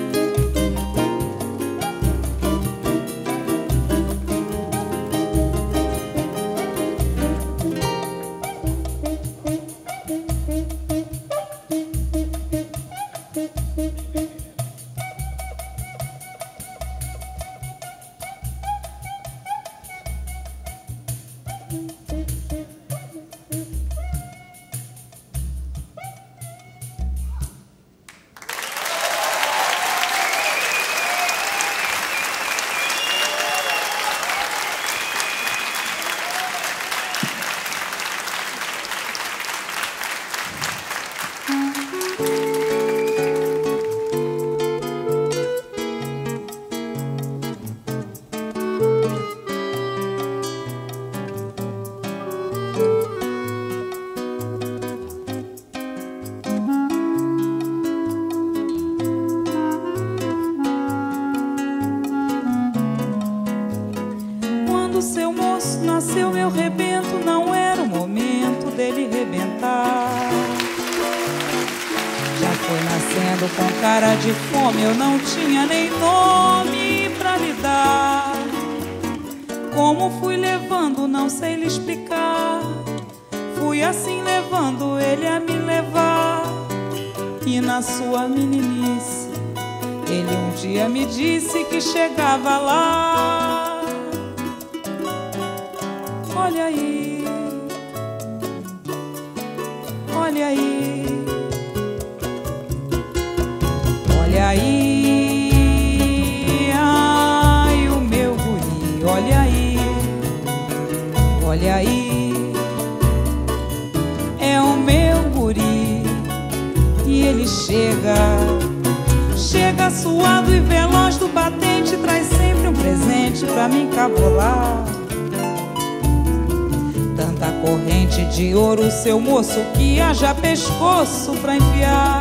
[SPEAKER 1] Quando seu moço nasceu, meu rebento, não era o momento dele rebentar. Já foi nascendo com cara de fome, eu não tinha nem nome pra lhe dar. Como fui levando, não sei lhe explicar. Fui assim levando ele a me levar. E na sua meninice, ele um dia me disse que chegava lá. Olha aí, olha aí, olha aí, ai o meu guri, olha aí, olha aí, é o meu guri. E ele chega suado e veloz do batente, traz sempre um presente pra me encabolar. Tanta corrente de ouro, seu moço, que haja pescoço pra enfiar.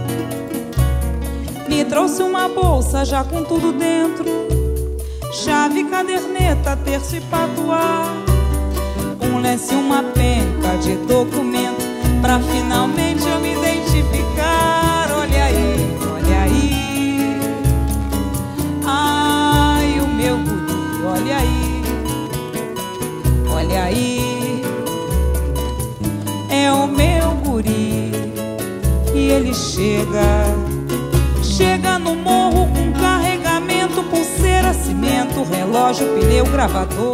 [SPEAKER 1] Me trouxe uma bolsa já com tudo dentro, chave, caderneta, terço e patuá, um lenço e uma penca de documento, pra finalmente eu me identificar. Olha aí, olha aí, ai o meu guri, olha aí, olha aí, é o meu guri. E ele chega no morro com carregamento, pulseira, cimento, relógio, pneu, gravador.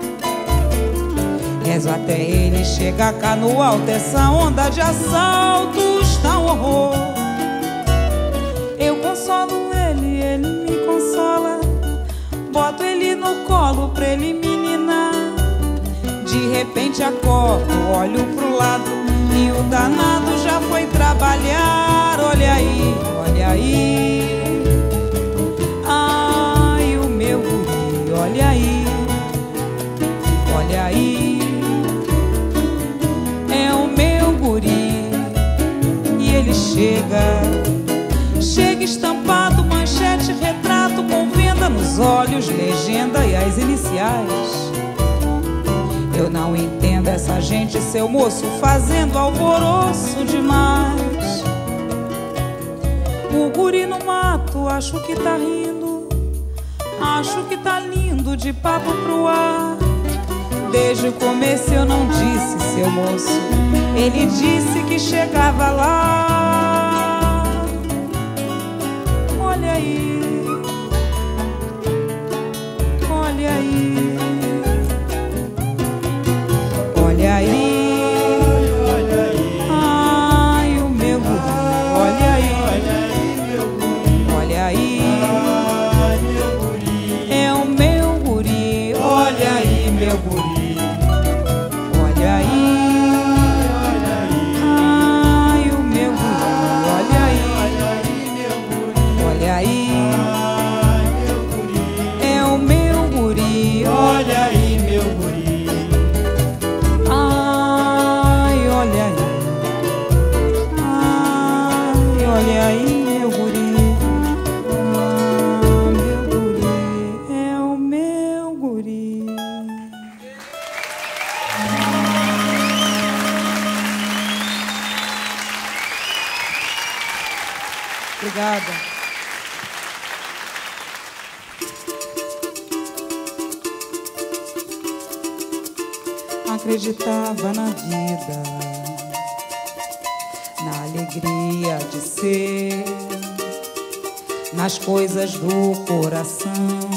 [SPEAKER 1] Rezo até ele chegar cá no alto, essa onda de assaltos tá um horror. Eu consolo ele, ele me consola, boto ele no colo pra ele me ninar. De repente acordo, olho pro lado e o danado já foi trabalhar. Olha aí, olha aí, ai o meu guri, olha aí, olha aí, é o meu guri. E ele chega estampado, manchete, retrato, com venda nos olhos, legenda e as iniciais. Eu não entendo essa gente, seu moço, fazendo alvoroço demais. O guri no mato, acho que tá rindo, acho que tá lindo mundo de papo pro ar. Desde o começo eu não disse, seu moço, ele disse que chegava lá. Olha aí, olha aí, olha aí. Obrigada. Acreditava na vida, na alegria de ser, nas coisas do coração,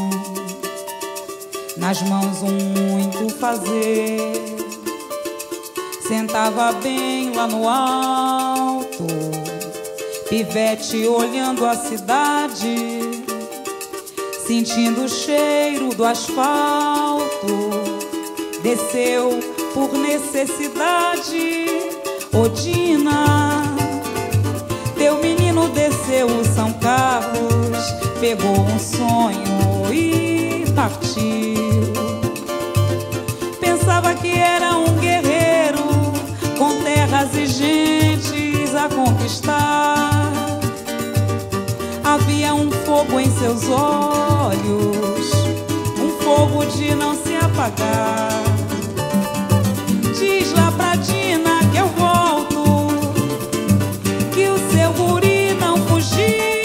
[SPEAKER 1] nas mãos um muito fazer. Sentava bem lá no alto, pivete olhando a cidade, sentindo o cheiro do asfalto. Desceu por necessidade. Odina, teu menino desceu o São Carlos, pegou um sonho e partiu. Pensava que era um guerreiro, com terras e gentes a conquistar. Havia um fogo em seus olhos, um fogo de não se apagar. Diz lá pra Dina que eu volto, que o seu guri não fugiu.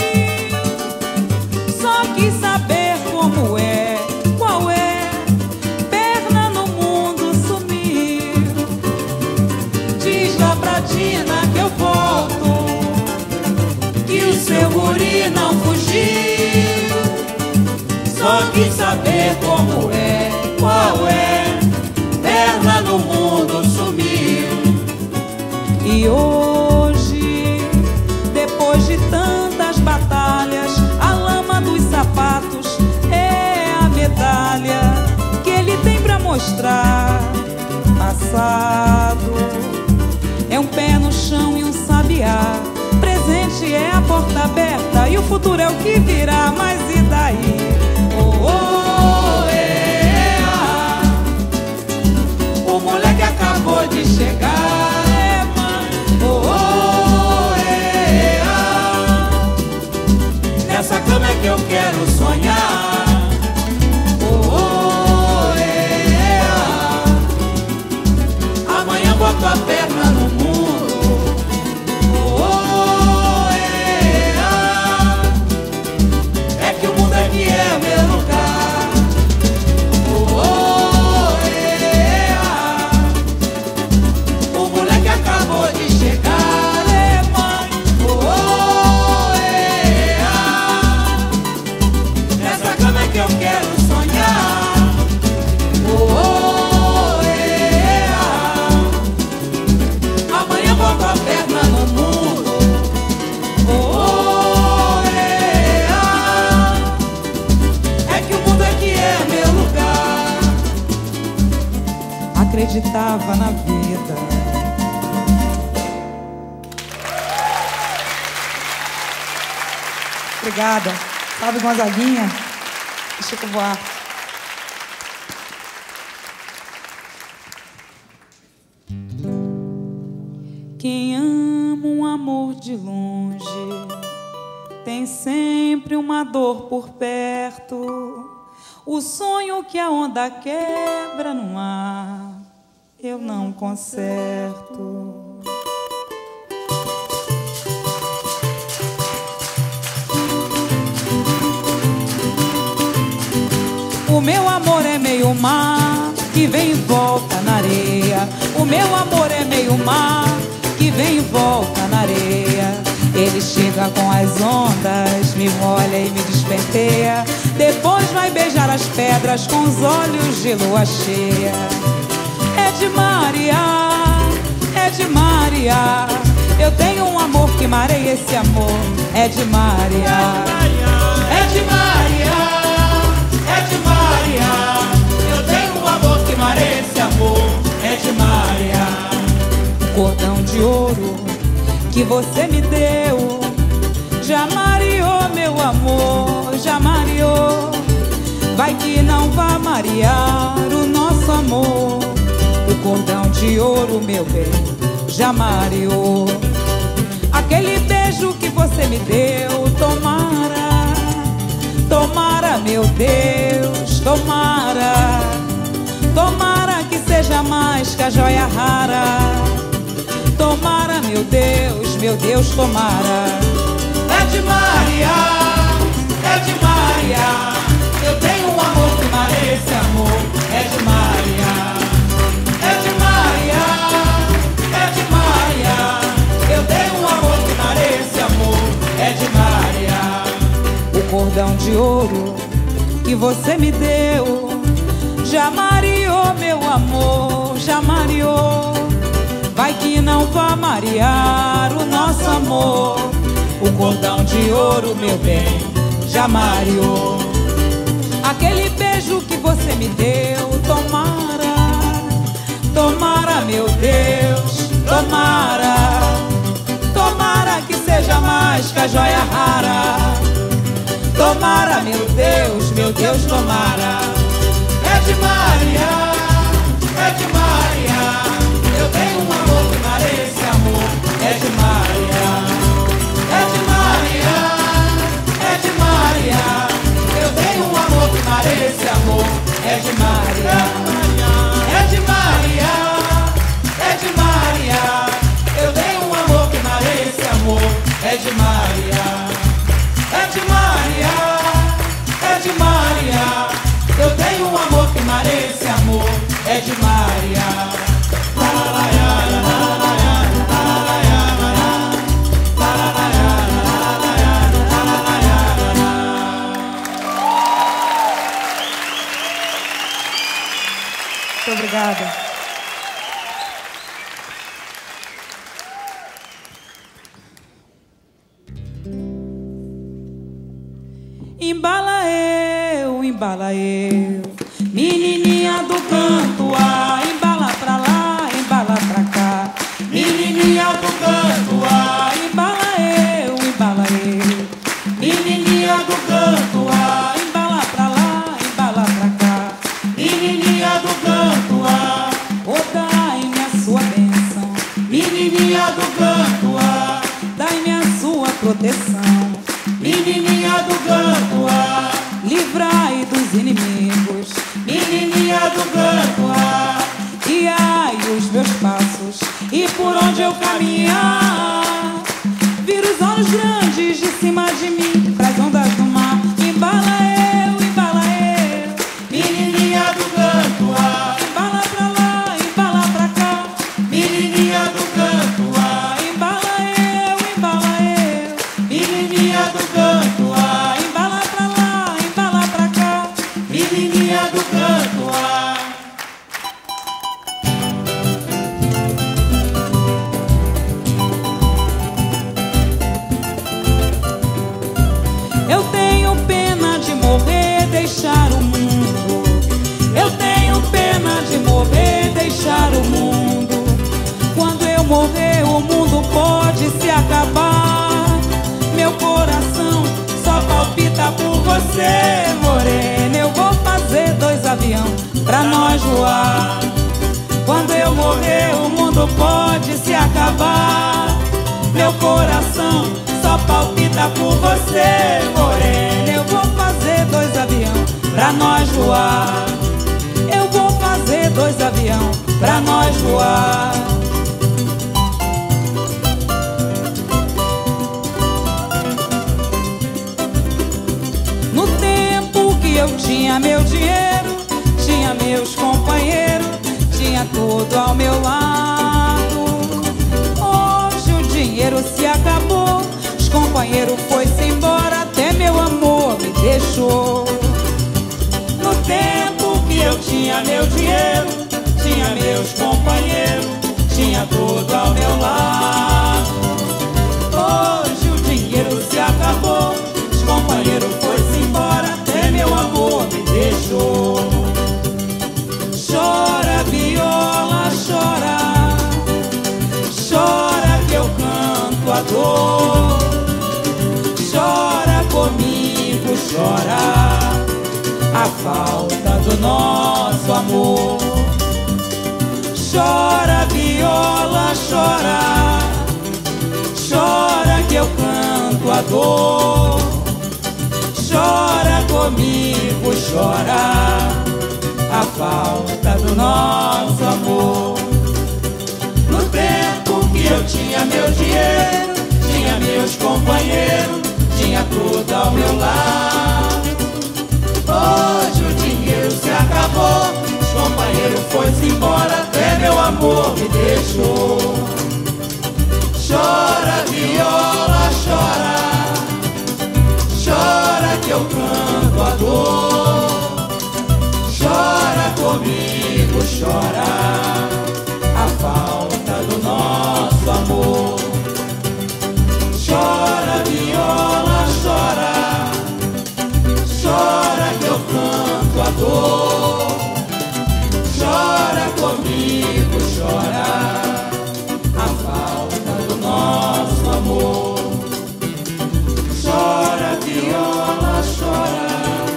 [SPEAKER 1] Só quis saber como é, qual é, perna no mundo sumiu. Diz lá pra Dina que eu volto, que o seu guri não fugiu. Só quis saber como é, qual é, perna no mundo sumiu. E hoje, depois de tantas batalhas, a lama dos sapatos é a medalha que ele tem pra mostrar. Passado é um pé no chão e um sabiá. Presente é a porta aberta e o futuro é o que virá. Mas e daí? Oh, oh, é, o moleque acabou de chegar. É, mãe. Oh, oh, é, nessa cama é que eu quero sonhar. Oh, oh, é, amanhã boto a perna no mundo. Acreditava na vida. Obrigada. Salve Gonzaguinha e Chico Buarque. Quem ama um amor de longe tem sempre uma dor por perto. O sonho que a onda quebra no mar, eu não conserto. O meu amor é meio mar que vem e volta na areia. O meu amor é meio mar que vem e volta na areia. Ele chega com as ondas, me molha e me despenteia. Depois vai beijar as pedras com os olhos de lua cheia. É de Maria, é de Maria. Eu tenho um amor que mareia esse amor. É de Maria, é de Maria, é de Maria. Eu tenho um amor que mareia esse amor. É de Maria. O cordão de ouro que você me deu já mareou meu amor, já mareou. Vai que não vá marear o nosso amor. O cordão de ouro, meu bem, já mareou. Aquele beijo que você me deu, tomara, tomara, meu Deus, tomara, tomara que seja mais que a joia rara. Tomara, meu Deus, tomara. É de Maria, é de Maria. Eu tenho um amor que mareia esse amor. É de Maria, é de Maria, é de Maria. Eu tenho um amor que mareia esse amor. É de Maria. O cordão de ouro que você me deu já mareou meu amor, já mareou. Vai que não vá marear o nosso amor. O cordão de ouro, meu bem, já mareou. Aquele beijo que você me deu, tomara, tomara, meu Deus, tomara, tomara que seja mais que a joia rara. Tomara, meu Deus, tomara. É de Maria, é de Maria. Eu tenho um amor que mareia esse amor. É de Maria, é de Maria, é de Maria. Eu tenho um amor que mareia esse amor. É de Maria, é de Maria, é de Maria. Eu tenho um amor que mareia esse amor. É de Maria, é de Maria, é de Maria. Eu tenho um amor que mareia esse amor. É de Maria. Muito obrigada. Embala eu, menininha do canto A. Embala pra lá, embala pra cá, menininha do canto A. Embala eu, menininha do canto A. Embala pra lá, embala pra cá, menininha do canto A. Oh, dai-me a sua bênção, menininha do canto A. Dai-me a sua proteção, menininha do canto A. Livrai dos inimigos, menininha do canto A. Guiai os meus passos e por onde eu caminhar, vira os olhos grandes de cima de mim pras ondas do mar. Embala eu, menininha do canto A. Embala pra lá, embala pra cá, menininha do canto A. Embala eu, menininha do canto A. Embala pra lá, embala pra cá, menininha do canto A. Eu tenho pena de morrer, deixar o mundo. Eu tenho pena de morrer, deixar o mundo. Quando eu morrer, o mundo pode se acabar. Meu coração só palpita por você, morena. Eu vou fazer 2 aviões pra nós voar. Quando eu morrer, o mundo pode se acabar. Meu coração só palpita por você, morena. Eu vou fazer 2 aviões pra nós voar. Eu vou fazer 2 aviões pra nós voar. No tempo que eu tinha meu dinheiro, meus companheiros, tinha tudo ao meu lado. Hoje o dinheiro se acabou, os companheiros foi-se embora, até meu amor me deixou. No tempo que eu tinha meu dinheiro, tinha meus companheiros, tinha tudo ao meu lado. Hoje o dinheiro se acabou, os companheiros foi-se embora, até meu amor me deixou. Chora, viola, chora, chora que eu canto a dor. Chora comigo, chora a falta do nosso amor. Chora, viola, chora, chora que eu canto a dor. Chora comigo, chora a falta do nosso amor. No tempo que eu tinha meu dinheiro, tinha meus companheiros, tinha tudo ao meu lado. Hoje o dinheiro se acabou, os companheiros foi-se embora, até meu amor me deixou. Chora, viola, chora, chora que eu canto a dor. Chora comigo, chora a falta do nosso amor. Chora, viola, chora, chora que eu canto a dor. Chora comigo, chora a falta do nosso amor. Chora, viola, chora,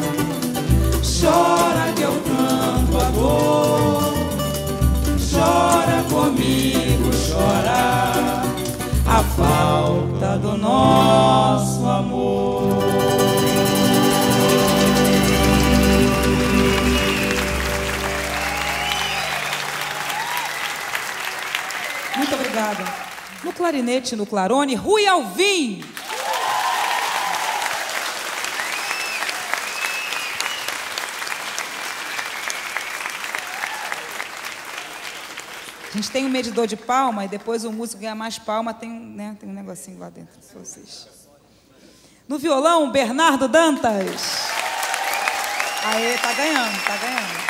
[SPEAKER 1] chora que eu canto a dor. Chora comigo, chora a falta do nosso amor. Muito obrigada. No clarinete, no clarone, Rui Alvim. A gente tem um medidor de palma e depois o músico ganha mais palma, tem um negocinho lá dentro de vocês. No violão, Bernardo Dantas. Aê, tá ganhando, tá ganhando.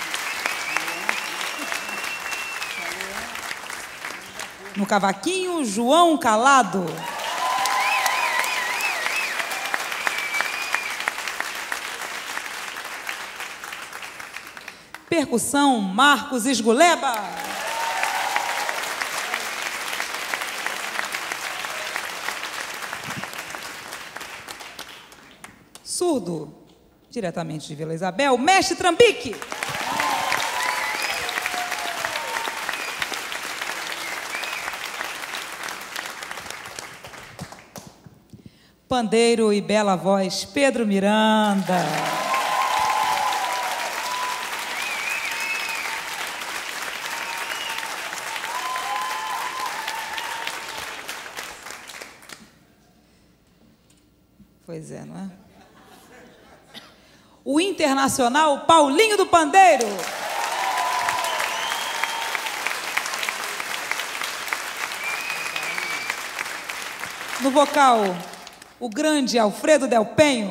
[SPEAKER 1] No cavaquinho, João Calado. Percussão, Marcos Esguleba. Surdo, diretamente de Vila Isabel, Mestre Trambique. Pandeiro e bela voz, Pedro Miranda. Pois é, não é? O internacional Paulinho do Pandeiro. No vocal, o grande Alfredo Del Penho.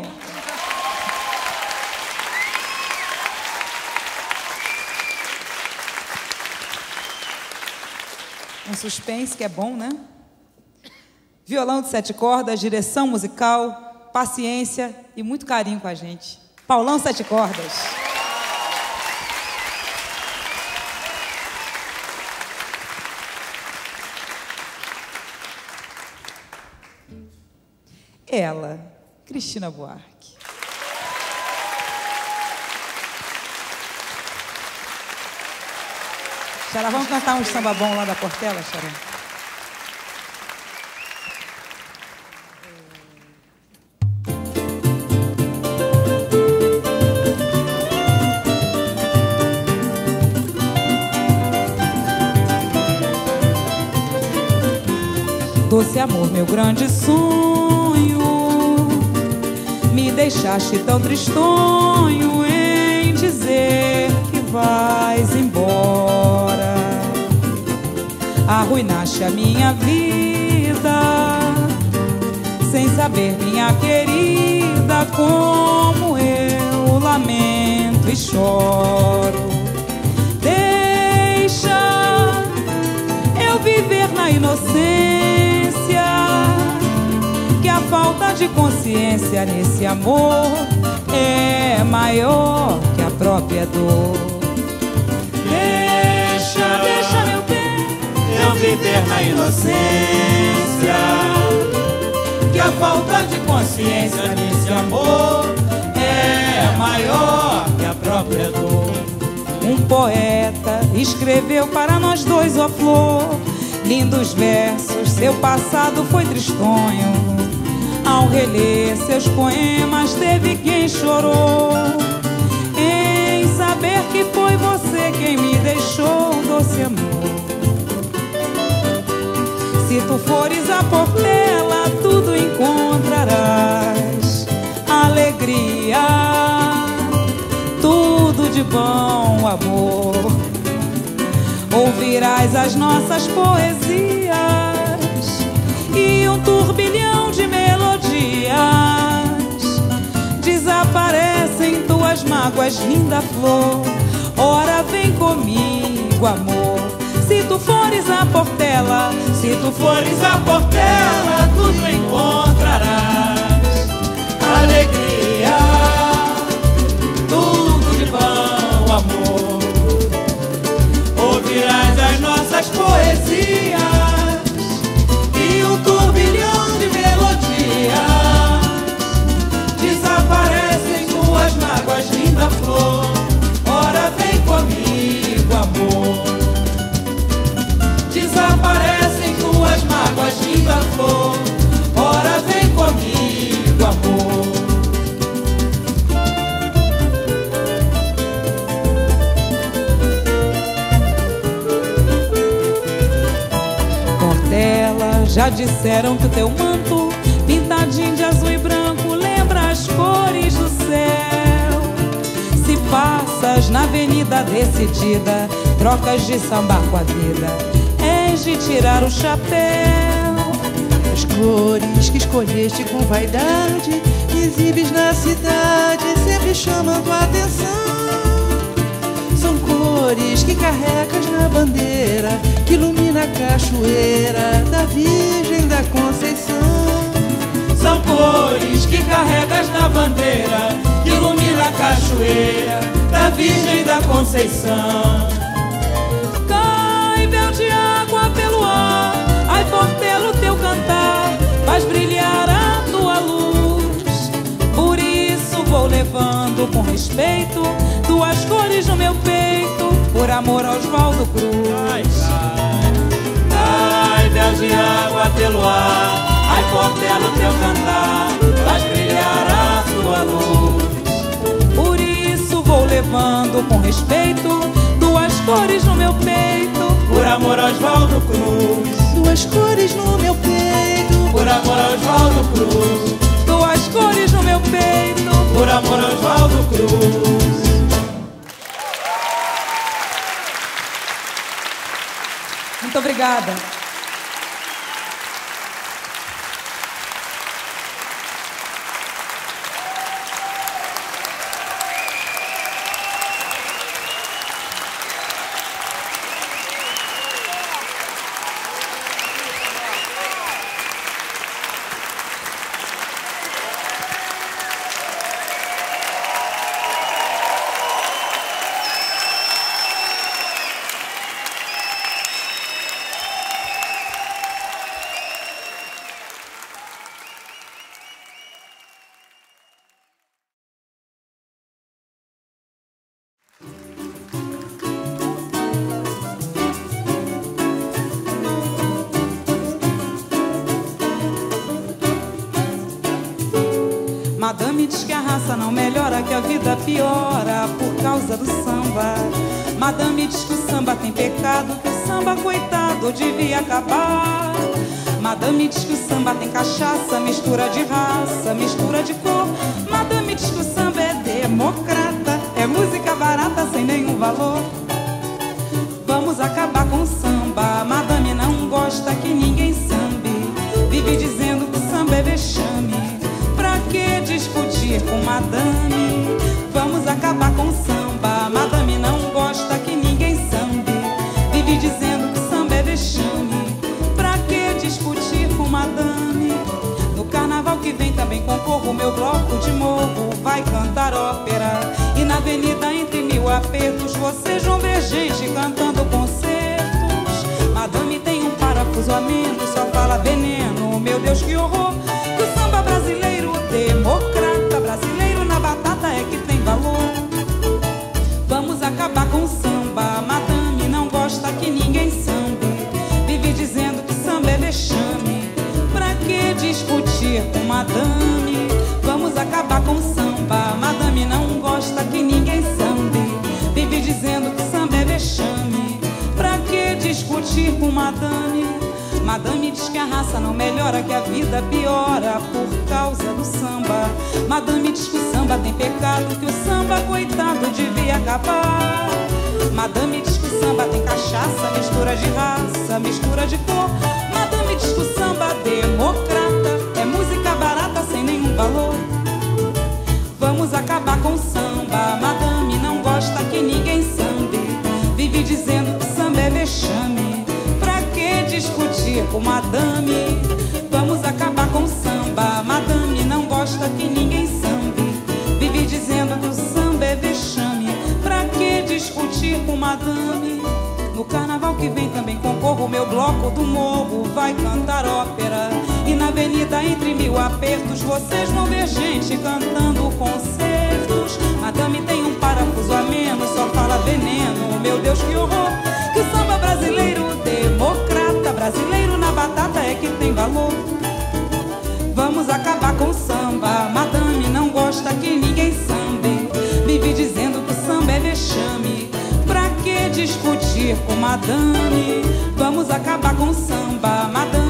[SPEAKER 1] Um suspense que é bom, né? Violão de 7 cordas, direção musical, paciência e muito carinho com a gente. Paulão 7 cordas. Ela, Cristina Buarque. Xará, vamos cantar um samba bom lá da Portela, Xará? Doce amor, meu grande sonho, me deixaste tão tristonho em dizer que vais embora. Arruinaste a minha vida, sem saber, minha querida, como eu lamento e choro. Deixa eu viver na inocência, que a falta de consciência nesse amor é maior que a própria dor. Deixa meu bem,
[SPEAKER 2] eu viver na inocência, que a falta de consciência nesse amor é maior que a própria dor.
[SPEAKER 1] Um poeta escreveu para nós dois, ó flor, lindos versos, seu passado foi tristonho. Ao reler seus poemas teve quem chorou, em saber que foi você quem me deixou doce amor. Se tu fores a Portela, tudo encontrarás, alegria, tudo de bom, amor. Ouvirás as nossas poesias e um turbilhão de melodias. Desaparecem tuas mágoas, linda flor. Ora vem comigo, amor. Se tu fores a Portela,
[SPEAKER 2] se tu fores a Portela, tudo encontrarás, alegria, tudo de bom, amor. Ouvirás as nossas poesias e um turbilhão de melodias. Desaparecem tuas mágoas, linda flor. Ora vem comigo, amor. Desaparecem tuas mágoas, linda flor. Ora vem comigo, amor.
[SPEAKER 1] Portela, já disseram que o teu manto, pintadinho de azul e branco, lembra as cores do céu. Se passas na avenida decidida, trocas de sambar com a vida, és de tirar o chapéu.
[SPEAKER 4] As cores que escolheste com vaidade, exibes na cidade, sempre chamando a atenção. São cores que carregas na bandeira, que ilumina a cachoeira da Virgem da Conceição.
[SPEAKER 2] São cores que carregas na bandeira, que ilumina a cachoeira da Virgem da Conceição.
[SPEAKER 1] Cai véu de água pelo ar, ai Portela, o teu cantar faz brilhar a tua luz. Por isso vou levando com respeito tuas cores no meu peito, por amor a Oswaldo Cruz.
[SPEAKER 2] Cai véu de água pelo ar, ai Portela, o teu cantar faz brilhar a tua luz.
[SPEAKER 1] Por isso vou levando com respeito tuas cores no meu peito,
[SPEAKER 2] por amor a Oswaldo Cruz.
[SPEAKER 4] Duas cores no meu peito,
[SPEAKER 2] por amor a Oswaldo Cruz.
[SPEAKER 1] tuas cores no meu peito,
[SPEAKER 2] por amor a Oswaldo Cruz.
[SPEAKER 1] Muito obrigada. Madame diz que a raça não melhora, que a vida piora por causa do samba. Madame diz que o samba tem pecado, que o samba, coitado, devia acabar. Madame diz que o samba tem cachaça, mistura de raça, mistura de cor. Madame diz que o samba é democrata, é é música barata sem nenhum valor. Vamos acabar com o samba, madame não gosta que ninguém sambe. Vive dizendo que o samba é vexame, pra que discutir com madame? Vamos acabar com o samba, madame não gosta que ninguém sambe. Vive dizendo que o samba é vexame, pra que discutir com madame? No carnaval que vem também concorro, meu bloco de morro vai cantar ópera. E na avenida entre mil apertos vocês vão ver gente cantando concertos. Madame tem um parafuso a menos, só fala veneno, meu Deus que horror. Que o samba brasileiro democrata, brasileiro na batata é que tem valor. Vamos acabar com o samba, madame não gosta que ninguém sambe. Vive dizendo que samba é vexame, pra que discutir com madame? Vamos acabar com o samba, madame não gosta que ninguém sambe. Vive dizendo que samba é vexame, pra que discutir com madame? Madame diz que a raça não melhora, que a vida piora por causa do samba. Madame diz que o samba tem pecado, que o samba, coitado, devia acabar. Madame diz que o samba tem cachaça, mistura de raça, mistura de cor. Madame diz que o samba democrata é música barata sem nenhum valor. Vamos acabar com o samba, madame não gosta que ninguém sambe. Vive dizendo que samba é vexame, pra que discutir com madame? Vamos acabar com o samba, madame não gosta que ninguém sambe. Vive dizendo que o samba é vexame, pra que discutir com madame? No carnaval que vem também concorro, meu bloco do morro vai cantar ópera. E na avenida entre mil apertos vocês vão ver gente cantando concertos. Madame tem um parafuso a menos, só fala veneno, meu Deus que horror. Que o samba brasileiro democrata, brasileiro na batata é que tem valor. Vamos acabar com o samba, madame não gosta que ninguém sambe. Vive dizendo que o samba é vexame, pra que discutir com madame? Vamos acabar com o samba, madame